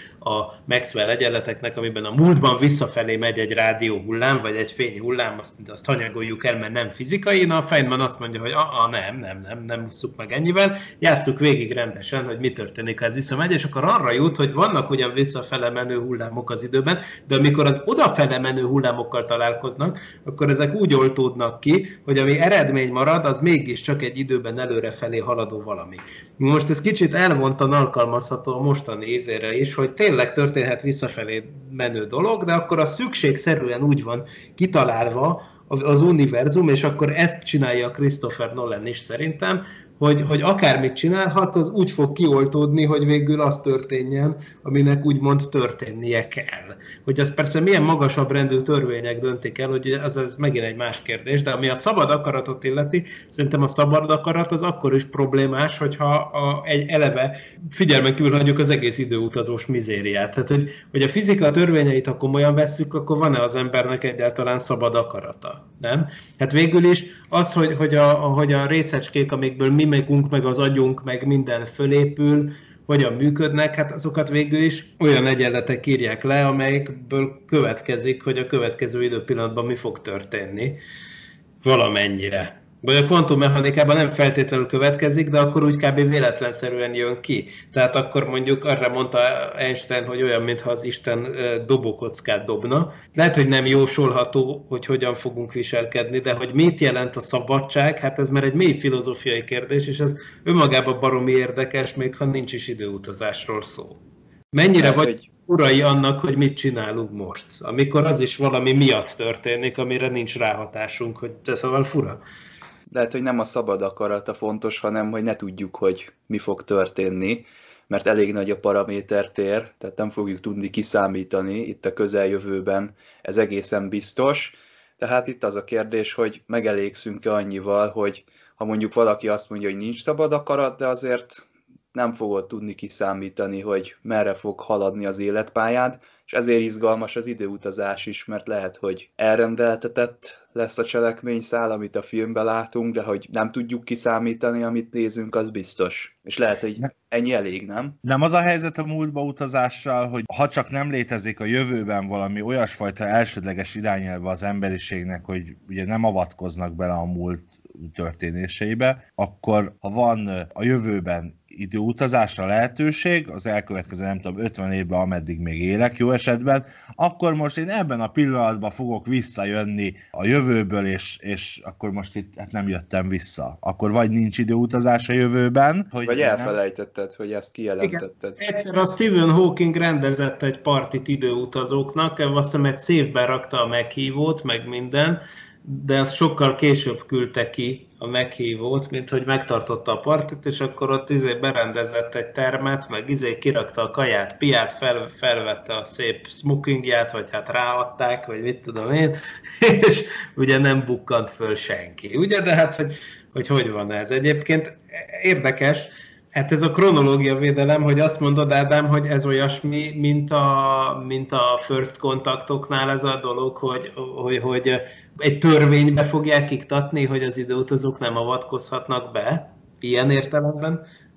a Maxwell egyenleteknek, amiben a múltban visszafelé megy egy rádió hullám, vagy egy fényhullám, azt, azt hanyagoljuk el, mert nem fizikai. Na, a Feynman azt mondja, hogy a, a, nem, nem, nem, nem ússzuk meg ennyivel, játsszuk végig rendesen, hogy mi történik, ha ez visszamegy, és akkor arra jut, hogy vannak ugyan visszafele menő hullámok az időben, de amikor az odafele menő hullámokkal találkoznak, akkor ezek úgy oltódnak ki, hogy ami eredmény marad, az mégiscsak egy időben előrefelé haladó valami. Most ez kicsit elvontan alkalmazható a mostani ízére is, hogy tényleg történhet visszafelé menő dolog, de akkor az szükségszerűen úgy van kitalálva az univerzum, és akkor ezt csinálja Christopher Nolan is szerintem, hogy, hogy akármit csinálhat, az úgy fog kioltódni, hogy végül az történjen, aminek úgymond történnie kell. Hogy az persze milyen magasabb rendű törvények döntik el, hogy az, az megint egy más kérdés, de ami a szabad akaratot illeti, szerintem a szabad akarat az akkor is problémás, hogyha a, egy eleve figyelmen kívül hagyjuk az egész időutazós mizériát. Tehát, hogy, hogy a fizika törvényeit, ha komolyan vesszük, akkor van-e az embernek egyáltalán szabad akarata? Nem? Hát végül is az, hogy, hogy, a, hogy a részecskék, amikből mi megünk, meg az agyunk, meg minden fölépül, hogyan működnek, hát azokat végül is olyan egyenletek írják le, amelyekből következik, hogy a következő időpillanatban mi fog történni valamennyire. Vagy a kvantummechanikában nem feltétlenül következik, de akkor úgy kb. Véletlenszerűen jön ki. Tehát akkor mondjuk arra mondta Einstein, hogy olyan, mintha az Isten dobókockát dobna. Lehet, hogy nem jósolható, hogy hogyan fogunk viselkedni, de hogy mit jelent a szabadság, hát ez már egy mély filozófiai kérdés, és ez önmagában baromi érdekes, még ha nincs is időutazásról szó. Mennyire hát, vagy hogy... urai annak, hogy mit csinálunk most, amikor az is valami miatt történik, amire nincs ráhatásunk, hogy te szóval fura. Lehet, hogy nem a szabad akarata fontos, hanem hogy ne tudjuk, hogy mi fog történni, mert elég nagy a paramétertér, tehát nem fogjuk tudni kiszámítani itt a közeljövőben, ez egészen biztos. Tehát itt az a kérdés, hogy megelégszünk-e annyival, hogy ha mondjuk valaki azt mondja, hogy nincs szabad akarat, de azért nem fogod tudni kiszámítani, hogy merre fog haladni az életpályád, és ezért izgalmas az időutazás is, mert lehet, hogy elrendeltetett lesz a cselekményszál, amit a filmben látunk, de hogy nem tudjuk kiszámítani, amit nézünk, az biztos. És lehet, hogy ennyi elég, nem? Nem az a helyzet a múltba utazással, hogy ha csak nem létezik a jövőben valami olyasfajta elsődleges irányelve az emberiségnek, hogy ugye nem avatkoznak bele a múlt történéseibe, akkor ha van a jövőben időutazásra lehetőség, az elkövetkező nem tudom ötven évben, ameddig még élek jó esetben, akkor most én ebben a pillanatban fogok visszajönni a jövőből, és, és akkor most itt hát nem jöttem vissza. Akkor vagy nincs időutazás a jövőben, hogy vagy elfelejtetted, nem... hogy ezt kijelentetted. Igen. Egyszer a Stephen Hawking rendezett egy partit időutazóknak, azt hiszem egy széfbe rakta a meghívót, meg minden, de azt sokkal később küldte ki a meghívót, mint hogy megtartotta a partit, és akkor ott izé berendezett egy termet, meg izé kirakta a kaját, piát, fel, felvette a szép smokingját, vagy hát ráadták, vagy mit tudom én, és ugye nem bukkant föl senki. Ugye, de hát, hogy hogy, hogy van ez? Egyébként érdekes, hát ez a kronológia védelem, hogy azt mondod, Ádám, hogy ez olyasmi, mint a, mint a first kontaktoknál ez a dolog, hogy, hogy, hogy egy törvénybe fogják iktatni, hogy az időutazók nem avatkozhatnak be, ilyen értelemben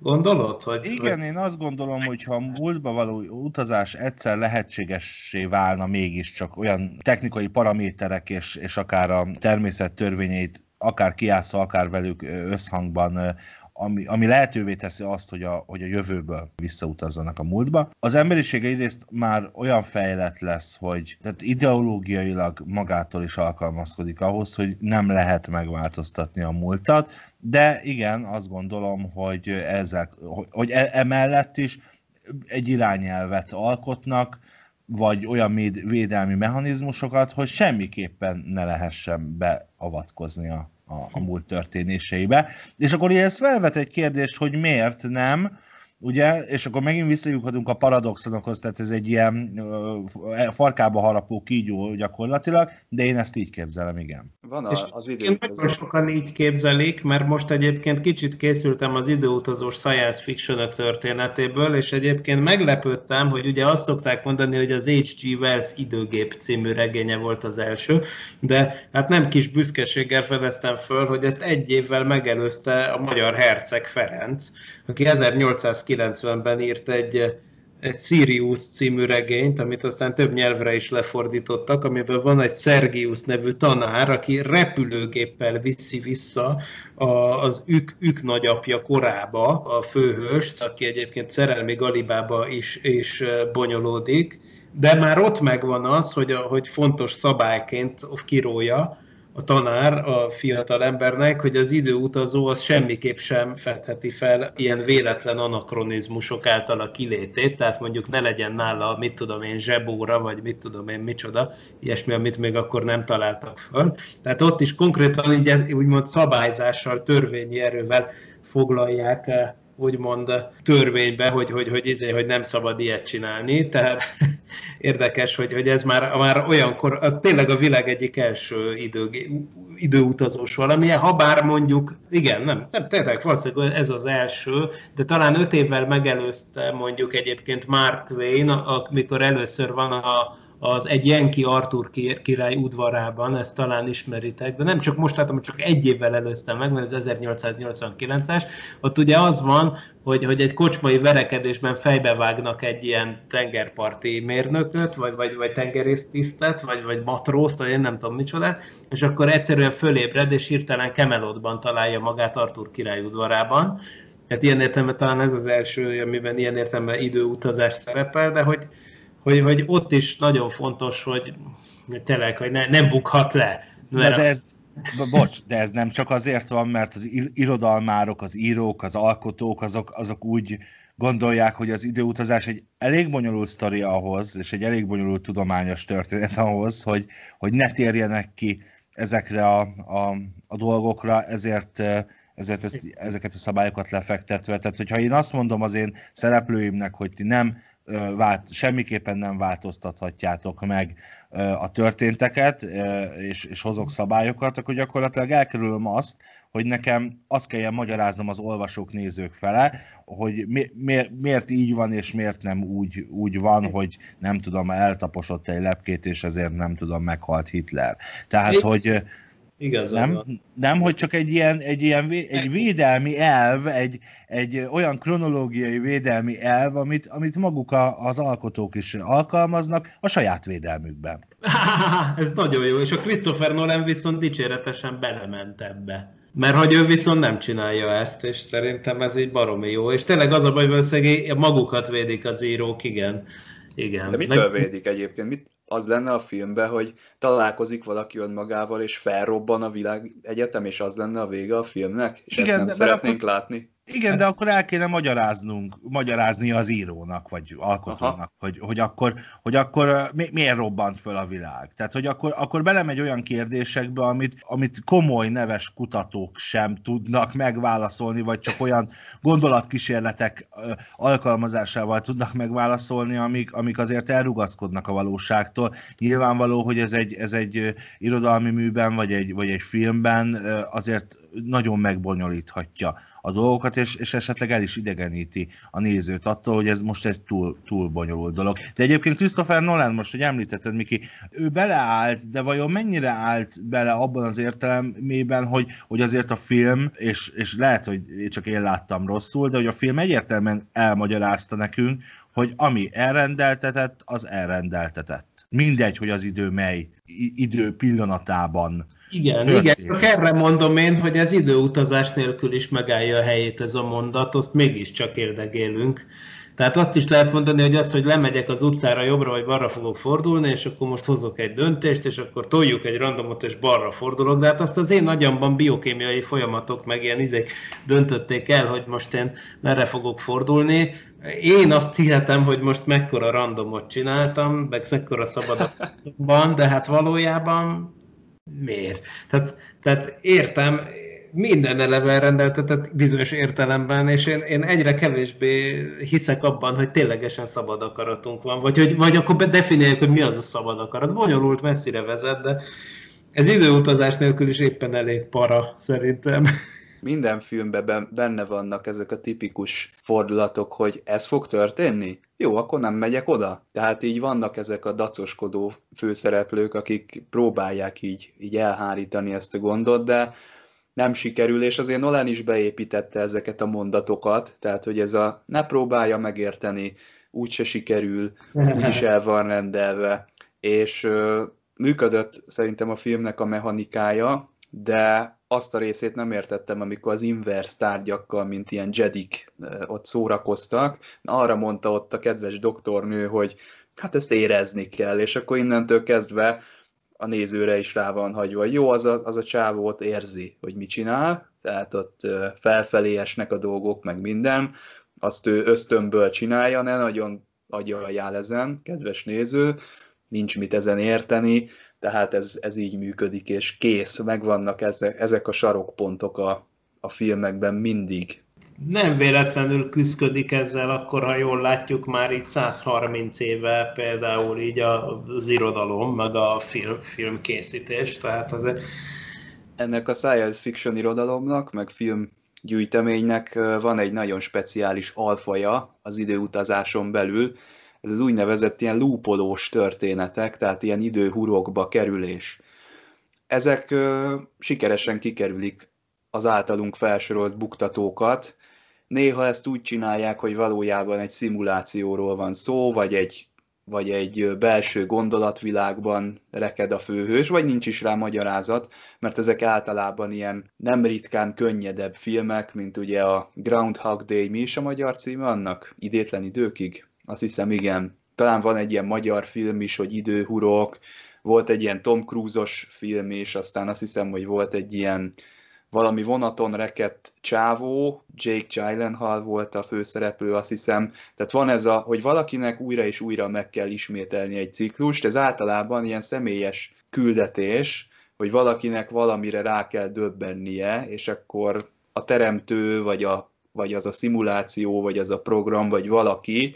Gondolod? Hogy, Igen, hogy... én azt gondolom, hogy ha a múltba való utazás egyszer lehetségessé válna mégiscsak olyan technikai paraméterek és, és akár a természet törvényeit akár kijátszva, akár velük összhangban, ami, ami lehetővé teszi azt, hogy a, hogy a jövőből visszautazzanak a múltba. Az emberiség egyrészt már olyan fejlett lesz, hogy tehát ideológiailag magától is alkalmazkodik ahhoz, hogy nem lehet megváltoztatni a múltat, de igen, azt gondolom, hogy, ezek, hogy emellett is egy irányelvet alkotnak, vagy olyan védelmi mechanizmusokat, hogy semmiképpen ne lehessen beavatkozni a, a, a múlt történéseibe. És akkor ez felvet egy kérdést, hogy miért nem, ugye, és akkor megint visszajuthatunk a paradoxonokhoz, tehát ez egy ilyen uh, farkába harapó kígyó gyakorlatilag, de én ezt így képzelem, igen. Van a, az időutazó. Nagyon sokan így képzelik, mert most egyébként kicsit készültem az időutazós science fiction-ök történetéből, és egyébként meglepődtem, hogy ugye azt szokták mondani, hogy az há gé. Wells Időgép című regénye volt az első, de hát nem kis büszkeséggel fedeztem föl, hogy ezt egy évvel megelőzte a magyar herceg Ferenc, aki ezernyolcszázkilencvenben írt egy, egy Sirius című regényt, amit aztán több nyelvre is lefordítottak, amiből van egy Szergius nevű tanár, aki repülőgéppel viszi vissza a, az ük, ük nagyapja korába a főhőst, aki egyébként szerelmi galibába is, is bonyolódik, de már ott megvan az, hogy, a, hogy fontos szabályként kirója a tanár a fiatal embernek, hogy az időutazó az semmiképp sem fedheti fel ilyen véletlen anakronizmusok által a kilétét, tehát mondjuk ne legyen nála, mit tudom én, zsebóra, vagy mit tudom én, micsoda, ilyesmi, amit még akkor nem találtak föl. Tehát ott is konkrétan így úgymond szabályzással, törvényi erővel foglalják úgymond törvénybe, hogy, hogy, hogy, hogy, hogy nem szabad ilyet csinálni. Tehát érdekes, hogy, hogy ez már, már olyankor, tényleg a világ egyik első idő, időutazós valamilyen, ha bár mondjuk, igen, nem, nem tényleg valószínűleg ez az első, de talán öt évvel megelőzte mondjuk egyébként Mark Twain, amikor először van a az egy Yankee Arthur király udvarában, ezt talán ismeritek, de nem csak most látom, hogy csak egy évvel előztem meg, mert az ezernyolcszáznyolcvankilences, ott ugye az van, hogy, hogy egy kocsmai verekedésben fejbevágnak egy ilyen tengerparti mérnököt, vagy, vagy, vagy tengerésztisztet, vagy, vagy matrózt, vagy én nem tudom micsodát, és akkor egyszerűen fölébred, és hirtelen Camelotban találja magát Arthur király udvarában. Hát ilyen értelemben talán ez az első, amiben ilyen értelemben időutazás szerepel, de hogy Hogy, hogy ott is nagyon fontos, hogy tényleg, hogy ne, nem bukhat le. Mert... De ez, bocs, de ez nem csak azért van, mert az irodalmárok, az írók, az alkotók, azok, azok úgy gondolják, hogy az időutazás egy elég bonyolult sztori ahhoz, és egy elég bonyolult tudományos történet ahhoz, hogy, hogy ne térjenek ki ezekre a, a, a dolgokra, ezért... ezért ezt, ezeket a szabályokat lefektetve. Tehát, hogyha én azt mondom az én szereplőimnek, hogy ti nem vált, semmiképpen nem változtathatjátok meg a történteket, és, és hozok szabályokat, akkor gyakorlatilag elkerülöm azt, hogy nekem azt kelljen magyaráznom az olvasók, nézők fele, hogy mi, mi, miért így van, és miért nem úgy, úgy van, hogy nem tudom, eltaposott egy lepkét, és ezért nem tudom, meghalt Hitler. Tehát, hogy Nem, nem, hogy csak egy ilyen, egy ilyen egy védelmi elv, egy, egy olyan kronológiai védelmi elv, amit, amit maguk a, az alkotók is alkalmaznak a saját védelmükben. Ez nagyon jó, és a Christopher Nolan viszont dicséretesen belement ebbe. Mert hogy ő viszont nem csinálja ezt, és szerintem ez így baromi jó. És tényleg az a baj, hogy magukat védik az írók, igen. igen. De mitől Meg... védik egyébként? Mit? Az lenne a filmben, hogy találkozik valaki önmagával, és felrobban a világegyetem, és az lenne a vége a filmnek? És igen, ezt nem de, szeretnénk akkor, látni? Igen, de akkor el kéne magyaráznunk, magyarázni az írónak, vagy alkotónak, hogy, hogy akkor, hogy akkor mi, miért robbant föl a világ. Tehát, hogy akkor, akkor belemegy olyan kérdésekbe, amit, amit komoly, neves kutatók sem tudnak megválaszolni, vagy csak olyan gondolatkísérletek alkalmazásával tudnak megválaszolni, amik, amik azért elrugaszkodnak a valóságtól. Nyilvánvaló, hogy ez egy, ez egy irodalmi műben, vagy egy, vagy egy filmben azért nagyon megbonyolíthatja a dolgokat, sokat, és, és esetleg el is idegeníti a nézőt attól, hogy ez most egy túl, túl bonyolult dolog. De egyébként Christopher Nolan, most, hogy említetted, Miki, ő beleállt, de vajon mennyire állt bele abban az értelemében, hogy, hogy azért a film, és, és lehet, hogy csak én láttam rosszul, de hogy a film egyértelműen elmagyarázta nekünk, hogy ami elrendeltetett, az elrendeltetett. Mindegy, hogy az idő mely idő pillanatában. Igen, történt. Igen, csak erre mondom én, hogy ez időutazás nélkül is megállja a helyét ez a mondat, azt mégiscsak érdegélünk. Tehát azt is lehet mondani, hogy az, hogy lemegyek az utcára jobbra vagy balra fogok fordulni, és akkor most hozok egy döntést, és akkor toljuk egy randomot, és balra fordulok, de hát azt az én agyamban biokémiai folyamatok, meg ilyen izék döntötték el, hogy most én merre fogok fordulni. Én azt hihetem, hogy most mekkora randomot csináltam, meg mekkora szabadban, de hát valójában miért? Tehát, tehát értem, minden eleve rendeltetett bizonyos értelemben, és én, én egyre kevésbé hiszek abban, hogy ténylegesen szabad akaratunk van, vagy, hogy, vagy akkor definiáljuk, hogy mi az a szabad akarat. Bonyolult, messzire vezet, de ez időutazás nélkül is éppen elég para, szerintem. Minden filmben benne vannak ezek a tipikus fordulatok, hogy ez fog történni? Jó, akkor nem megyek oda. Tehát így vannak ezek a dacoskodó főszereplők, akik próbálják így, így elhárítani ezt a gondot, de nem sikerül, és azért Nolan is beépítette ezeket a mondatokat, tehát hogy ez a ne próbálja megérteni, úgyse sikerül, úgyis el van rendelve, és ö, működött szerintem a filmnek a mechanikája, de azt a részét nem értettem, amikor az inverse tárgyakkal, mint ilyen jedik ott szórakoztak. Arra mondta ott a kedves doktornő, hogy hát ezt érezni kell, és akkor innentől kezdve a nézőre is rá van hagyva. Jó, az a, az a csávó ott érzi, hogy mit csinál, tehát ott felfelé esnek a dolgok, meg minden, azt ő ösztönből csinálja, ne nagyon agyaljál ezen, kedves néző, nincs mit ezen érteni, tehát ez, ez így működik, és kész, megvannak ezek, ezek a sarokpontok a, a filmekben mindig. Nem véletlenül küszködik ezzel, akkor, ha jól látjuk, már így száz harminc éve például így az irodalom, meg a film, filmkészítés, tehát azért... Ennek a science fiction irodalomnak, meg filmgyűjteménynek van egy nagyon speciális alfaja az időutazáson belül, ez az úgynevezett ilyen loopolós történetek, tehát ilyen időhurokba kerülés. Ezek ö, sikeresen kikerülik az általunk felsorolt buktatókat. Néha ezt úgy csinálják, hogy valójában egy szimulációról van szó, vagy egy, vagy egy belső gondolatvilágban reked a főhős, vagy nincs is rá magyarázat, mert ezek általában ilyen nem ritkán könnyedebb filmek, mint ugye a Groundhog Day, mi is a magyar címe annak? Idétlen időkig? Azt hiszem, igen. Talán van egy ilyen magyar film is, hogy Időhurok, volt egy ilyen Tom Cruise-os film is, aztán azt hiszem, hogy volt egy ilyen valami vonaton rekedt csávó, Jake Gyllenhaal volt a főszereplő, azt hiszem. Tehát van ez a, hogy valakinek újra és újra meg kell ismételni egy ciklust, ez általában ilyen személyes küldetés, hogy valakinek valamire rá kell döbbennie, és akkor a teremtő, vagy, a, vagy az a szimuláció, vagy az a program, vagy valaki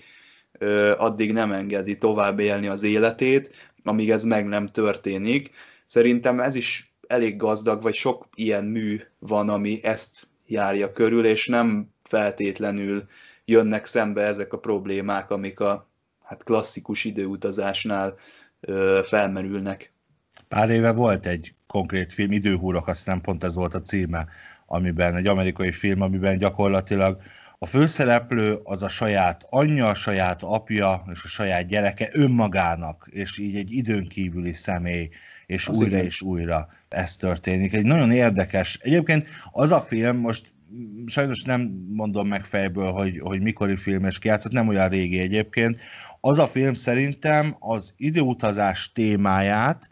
addig nem engedi tovább élni az életét, amíg ez meg nem történik. Szerintem ez is elég gazdag, vagy sok ilyen mű van, ami ezt járja körül, és nem feltétlenül jönnek szembe ezek a problémák, amik a hát klasszikus időutazásnál ö, felmerülnek. Pár éve volt egy konkrét film, Időhúrok, aztán pont ez volt a címe, amiben egy amerikai film, amiben gyakorlatilag a főszereplő az a saját anyja, a saját apja és a saját gyereke önmagának, és így egy időn kívüli személy, és az újra igen. és újra ez történik. Egy nagyon érdekes. Egyébként az a film, most sajnos nem mondom meg fejből, hogy, hogy mikori film és kijátszott, nem olyan régi egyébként. Az a film szerintem az időutazás témáját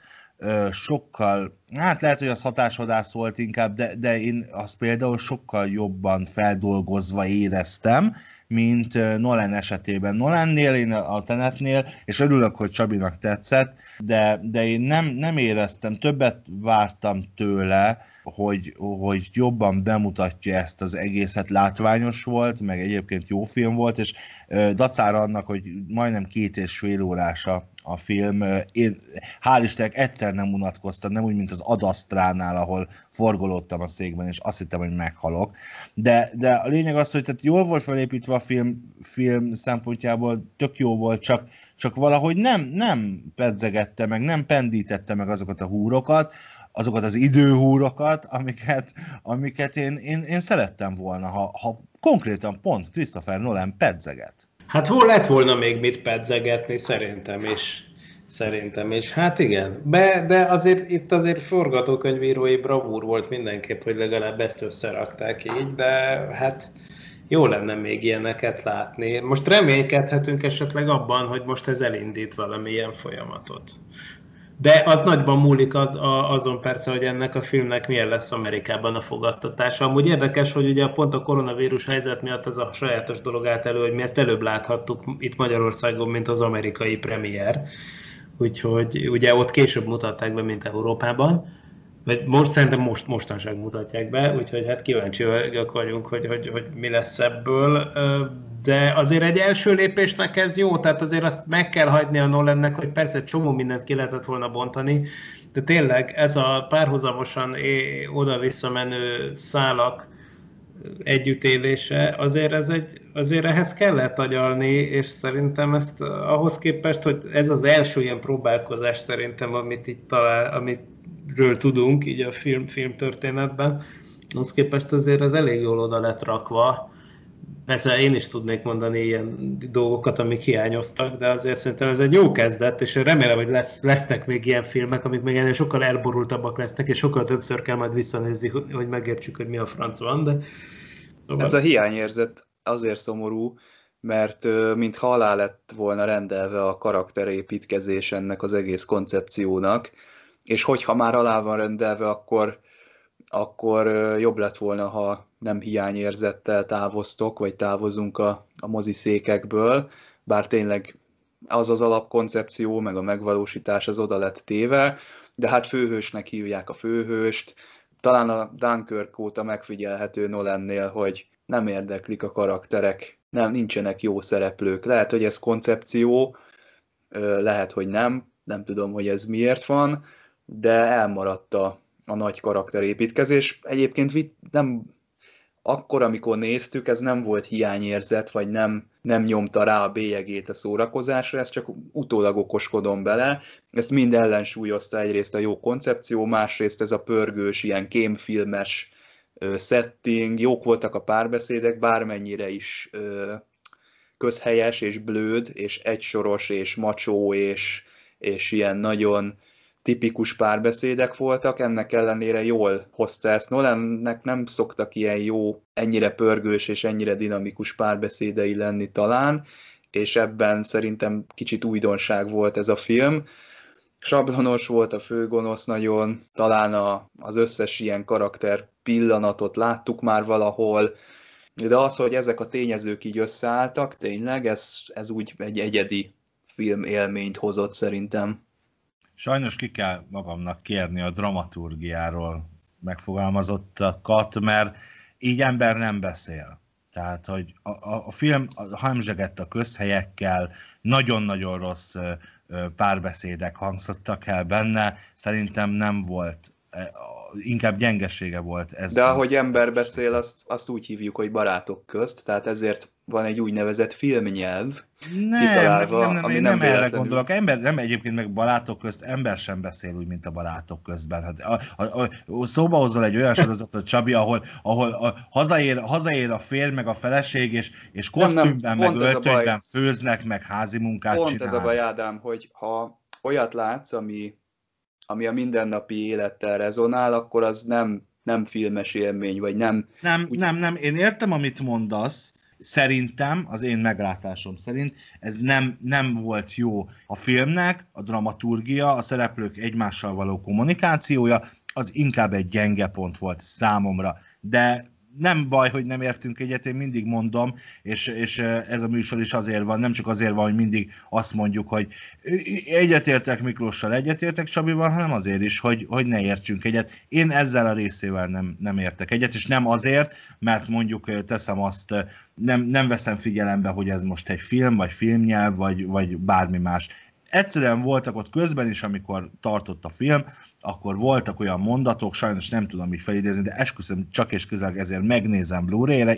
sokkal, hát lehet, hogy az hatásvadász volt inkább, de, de én azt például sokkal jobban feldolgozva éreztem, mint Nolan esetében. Nolannél, én a Tenetnél, és örülök, hogy Csabinak tetszett, de, de én nem, nem éreztem, többet vártam tőle, hogy, hogy jobban bemutatja ezt az egészet, látványos volt, meg egyébként jó film volt, és dacára annak, hogy majdnem két és fél órás a, a film, én hál' Istennek egyszer nem unatkoztam, nem úgy, mint az Ad Astránál, ahol forgolódtam a székben, és azt hittem, hogy meghalok. De, de a lényeg az, hogy tehát jól volt felépítve a film, film szempontjából, tök jó volt, csak, csak valahogy nem, nem pedzegette meg, nem pendítette meg azokat a húrokat, azokat az időhúrokat, amiket, amiket én, én, én szerettem volna, ha, ha konkrétan pont Christopher Nolan pedzeget. Hát hol lett volna még mit pedzegetni, szerintem is. Szerintem is. Hát igen. Be, de azért itt azért forgatókönyvírói bravúr volt mindenképp, hogy legalább ezt összerakták így, de hát jó lenne még ilyeneket látni. Most reménykedhetünk esetleg abban, hogy most ez elindít valamilyen folyamatot. De az nagyban múlik azon persze, hogy ennek a filmnek milyen lesz Amerikában a fogadtatása. Amúgy érdekes, hogy ugye pont a koronavírus helyzet miatt ez a sajátos dolog állt elő, hogy mi ezt előbb láthattuk itt Magyarországon, mint az amerikai premier. Úgyhogy ugye ott később mutatták be, mint Európában. Vagy most szerintem most, mostanság mutatják be, úgyhogy hát kíváncsiak vagyunk, hogy, hogy, hogy mi lesz ebből. De azért egy első lépésnek ez jó, tehát azért azt meg kell hagyni a Nolannek, hogy persze csomó mindent ki lehetett volna bontani, de tényleg ez a párhuzamosan oda-vissza menő szálak együttélése, azért, ez egy, azért ehhez kellett agyalni, és szerintem ezt ahhoz képest, hogy ez az első ilyen próbálkozás szerintem, amit itt talál, amitről tudunk így a film, film történetben, ahhoz képest azért ez elég jól oda lett rakva. Persze én is tudnék mondani ilyen dolgokat, amik hiányoztak, de azért szerintem ez egy jó kezdet, és remélem, hogy lesz, lesznek még ilyen filmek, amik még ennél sokkal elborultabbak lesznek, és sokkal többször kell majd visszanézni, hogy megértsük, hogy mi a franc van. De... Szóval... Ez a hiányérzet azért szomorú, mert mintha alá lett volna rendelve a karakterépítkezés ennek az egész koncepciónak, és hogyha már alá van rendelve, akkor, akkor jobb lett volna, ha nem hiányérzettel távoztok, vagy távozunk a, a moziszékekből, bár tényleg az az alapkoncepció, meg a megvalósítás az oda lett téve, de hát főhősnek hívják a főhőst. Talán a Dunkirk óta megfigyelhető Nolannél, hogy nem érdeklik a karakterek, nem, nincsenek jó szereplők. Lehet, hogy ez koncepció, lehet, hogy nem, nem tudom, hogy ez miért van, de elmaradt a, a nagy karakterépítkezés. Egyébként nem... Akkor, amikor néztük, ez nem volt hiányérzet, vagy nem, nem nyomta rá a bélyegét a szórakozásra, ezt csak utólag okoskodom bele. Ezt mind ellensúlyozta egyrészt a jó koncepció, másrészt ez a pörgős, ilyen kémfilmes ö, setting, jók voltak a párbeszédek, bármennyire is ö, közhelyes és blőd, és egysoros, és macsó, és, és ilyen nagyon... tipikus párbeszédek voltak, ennek ellenére jól hozta ezt. Nolannek nem szoktak ilyen jó, ennyire pörgős és ennyire dinamikus párbeszédei lenni talán, és ebben szerintem kicsit újdonság volt ez a film. Sablonos volt a főgonosz nagyon, talán a, az összes ilyen karakter pillanatot láttuk már valahol, de az, hogy ezek a tényezők így összeálltak, tényleg ez, ez úgy egy egyedi filmélményt hozott szerintem. Sajnos ki kell magamnak kérni a dramaturgiáról megfogalmazottakat, mert így ember nem beszél. Tehát, hogy a, a, a film hemzsegett a közhelyekkel, nagyon-nagyon rossz párbeszédek hangzottak el benne, szerintem nem volt, inkább gyengesége volt ez. De ahogy ember beszél, azt, azt úgy hívjuk, hogy barátok közt, tehát ezért van egy úgynevezett filmnyelv nem, kitalálva, nem, nem, ami nem, nem, nem erre véletlenül... gondolok. Ember, nem egyébként meg barátok közt, ember sem beszél úgy, mint a barátok közben. Hát a, a, a, szóba hozol egy olyan sorozatot, Csabi, ahol, ahol a, hazaér, hazaér a férj, meg a feleség, és, és kosztümben, meg öltönyben főznek, meg házi munkát pont csinálnak. Pont ez a baj, Ádám, hogy ha olyat látsz, ami, ami a mindennapi élettel rezonál, akkor az nem, nem filmes élmény, vagy nem... Nem, úgy... nem, nem, én értem, amit mondasz. Szerintem, az én meglátásom szerint, ez nem, nem volt jó a filmnek, a dramaturgia, a szereplők egymással való kommunikációja, az inkább egy gyenge pont volt számomra, de nem baj, hogy nem értünk egyet, én mindig mondom, és, és ez a műsor is azért van, nem csak azért van, hogy mindig azt mondjuk, hogy egyetértek Miklóssal, egyetértek Csabival, hanem azért is, hogy, hogy ne értsünk egyet. Én ezzel a részével nem, nem értek egyet, és nem azért, mert mondjuk teszem azt, nem, nem veszem figyelembe, hogy ez most egy film, vagy filmnyelv, vagy, vagy bármi más. egyszerűen voltak ott közben is, amikor tartott a film, akkor voltak olyan mondatok, sajnos nem tudom így felidézni, de esküszöm csak és közel ezért megnézem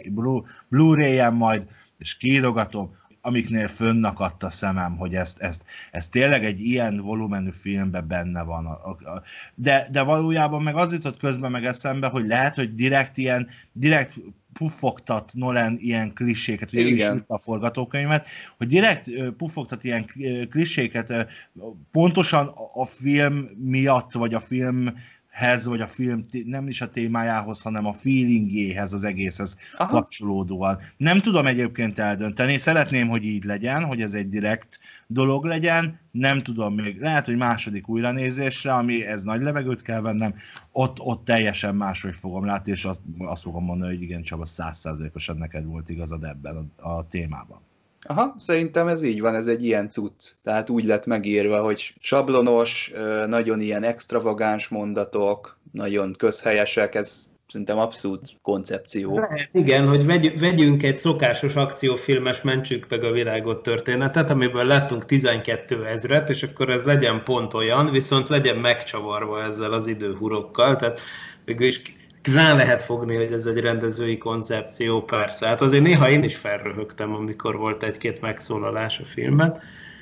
Blu-ray-en majd, és kiírogatom, amiknél fönnakadt a szemem, hogy ezt, ezt, ez tényleg egy ilyen volumenű filmben benne van. De, de valójában meg az jutott közben meg eszembe, hogy lehet, hogy direkt ilyen, direkt puffogtat Nolan ilyen kliséket, ugye ő is írta a forgatókönyvet, hogy direkt puffogtat ilyen kliséket pontosan a film miatt, vagy a filmhez, vagy a film nem is a témájához, hanem a feelingjéhez, az egészhez Aha. kapcsolódóan. Nem tudom egyébként eldönteni, szeretném, hogy így legyen, hogy ez egy direkt dolog legyen, nem tudom még, lehet, hogy második újranézésre, ami ez nagy levegőt kell vennem, ott, ott teljesen máshogy fogom látni, és azt, azt fogom mondani, hogy igen, Csaba, száz százalékosan neked volt igazad ebben a, a témában. Aha, szerintem ez így van, ez egy ilyen cucc. Tehát úgy lett megírva, hogy sablonos, nagyon ilyen extravagáns mondatok, nagyon közhelyesek, ez szerintem abszolút koncepció. Lehet, igen, hogy vegy, vegyünk egy szokásos akciófilmes mentsük meg a világot történetet, amiből láttunk tizenkétezret, és akkor ez legyen pont olyan, viszont legyen megcsavarva ezzel az időhurokkal, tehát végülis rá lehet fogni, hogy ez egy rendezői koncepció, persze. Hát azért néha én is felröhögtem, amikor volt egy-két megszólalás a filmben.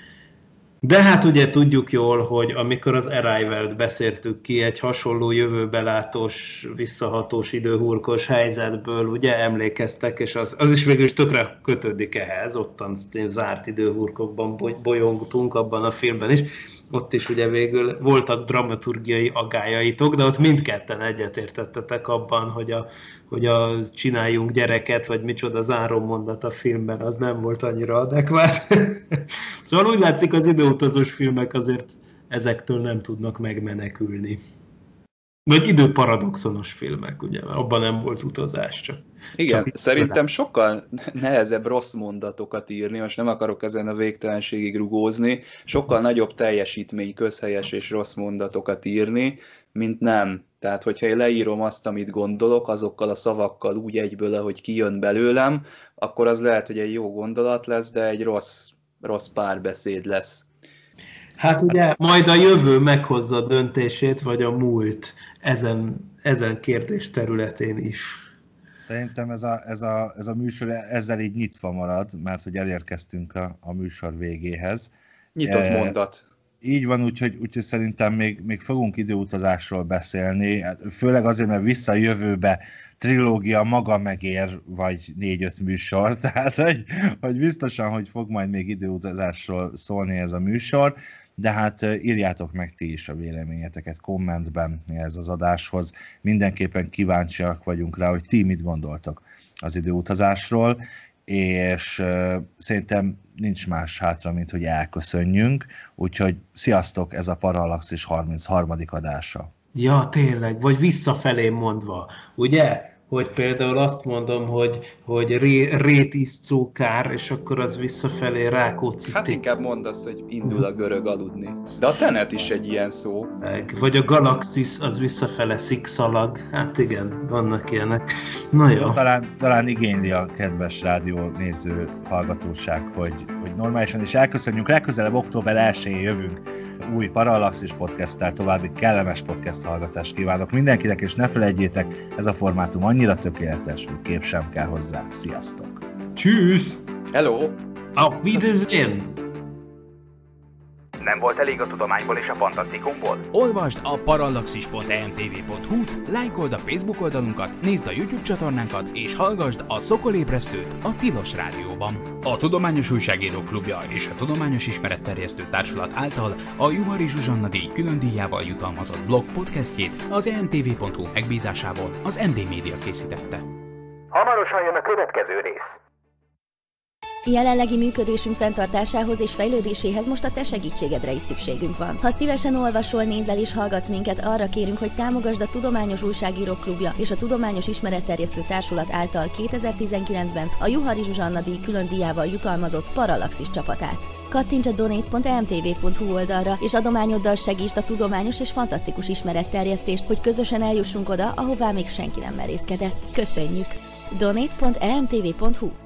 De hát ugye tudjuk jól, hogy amikor az Arrival-t beszéltük ki egy hasonló jövőbelátós, visszahatós, időhurkos helyzetből, ugye emlékeztek, és az, az is végül is tökre kötődik ehhez, ottan zárt időhurkokban bolyongtunk abban a filmben is. Ott is ugye végül voltak dramaturgiai aggályaitok, de ott mindketten egyetértettetek abban, hogy a, hogy a csináljunk gyereket, vagy micsoda zárómondat a filmben, az nem volt annyira adekvát. Szóval úgy látszik, az időutazós filmek azért ezektől nem tudnak megmenekülni. Vagy időparadoxonos filmek, ugye, abban nem volt utazás csak. Igen, csak szerintem sokkal nehezebb rossz mondatokat írni, most nem akarok ezen a végtelenségig rugózni, sokkal nagyobb teljesítmény, közhelyes és rossz mondatokat írni, mint nem. Tehát, hogyha én leírom azt, amit gondolok, azokkal a szavakkal úgy egyből, ahogy kijön belőlem, akkor az lehet, hogy egy jó gondolat lesz, de egy rossz, rossz párbeszéd lesz. Hát ugye majd a jövő meghozza a döntését, vagy a múlt ezen, ezen kérdés területén is. Szerintem ez a, ez, a, ez a műsor ezzel így nyitva marad, mert hogy elérkeztünk a, a műsor végéhez. Nyitott e, mondat. Így van, úgyhogy, úgyhogy szerintem még, még fogunk időutazásról beszélni, hát főleg azért, mert Vissza a jövőbe trilógia maga megér, vagy négy-öt műsor, tehát hogy, hogy biztosan, hogy fog majd még időutazásról szólni ez a műsor, de hát írjátok meg ti is a véleményeteket kommentben ez az adáshoz. Mindenképpen kíváncsiak vagyunk rá, hogy ti mit gondoltok az időutazásról, és uh, szerintem nincs más hátra, mint hogy elköszönjünk, úgyhogy sziasztok, ez a Parallaxis harmincharmadik adása. Ja, tényleg, vagy visszafelé mondva, ugye? Hogy például azt mondom, hogy, hogy ré, rétiszcókár, és akkor az visszafelé Rákóczi. Hát inkább mondd azt, hogy indul a görög aludni. De a Tenet is egy ilyen szó. Vagy a Galaxis, az visszafele szikszalag. Hát igen, vannak ilyenek. Na jó. Talán, talán igényli a kedves rádió néző hallgatóság, hogy, hogy normálisan is elköszönjünk. Legközelebb október elsején jövünk új Parallaxis podcasttel, további kellemes podcast hallgatást kívánok mindenkinek, és ne felejtjétek, ez a formátum annyira tökéletes, hogy kép sem kell hozzá. Sziasztok! Tschüss! Hello! Auf Wiedersehen! Nem volt elég a tudományból és a fantasztikumból? Olvasd a parallaxis pont e m t v pont h u-t, lájkold a Facebook oldalunkat, nézd a YouTube csatornánkat, és hallgasd a Szokolébresztőt a Tilos Rádióban. A Tudományos Újságírók Klubja és a Tudományos Ismeretterjesztő Társulat által a Juhari Zsuzsanna díj külön díjával jutalmazott blog podcastjét az e m t v pont h u megbízásából az em dé Média készítette. Hamarosan jön a következő rész. Jelenlegi működésünk fenntartásához és fejlődéséhez most a te segítségedre is szükségünk van. Ha szívesen olvasol, nézel és hallgatsz minket, arra kérünk, hogy támogasd a Tudományos Újságírók Klubja és a Tudományos Ismeretterjesztő Társulat által kétezer-tizenkilencben a Juhari Zsuzsanna díj külön díjával jutalmazott Parallaxis csapatát. Kattints a donate pont e m t v pont h u oldalra, és adományoddal segítsd a tudományos és fantasztikus ismeretterjesztést, hogy közösen eljussunk oda, ahová még senki nem merészkedett. Köszönjük! donate pont e m t v pont h u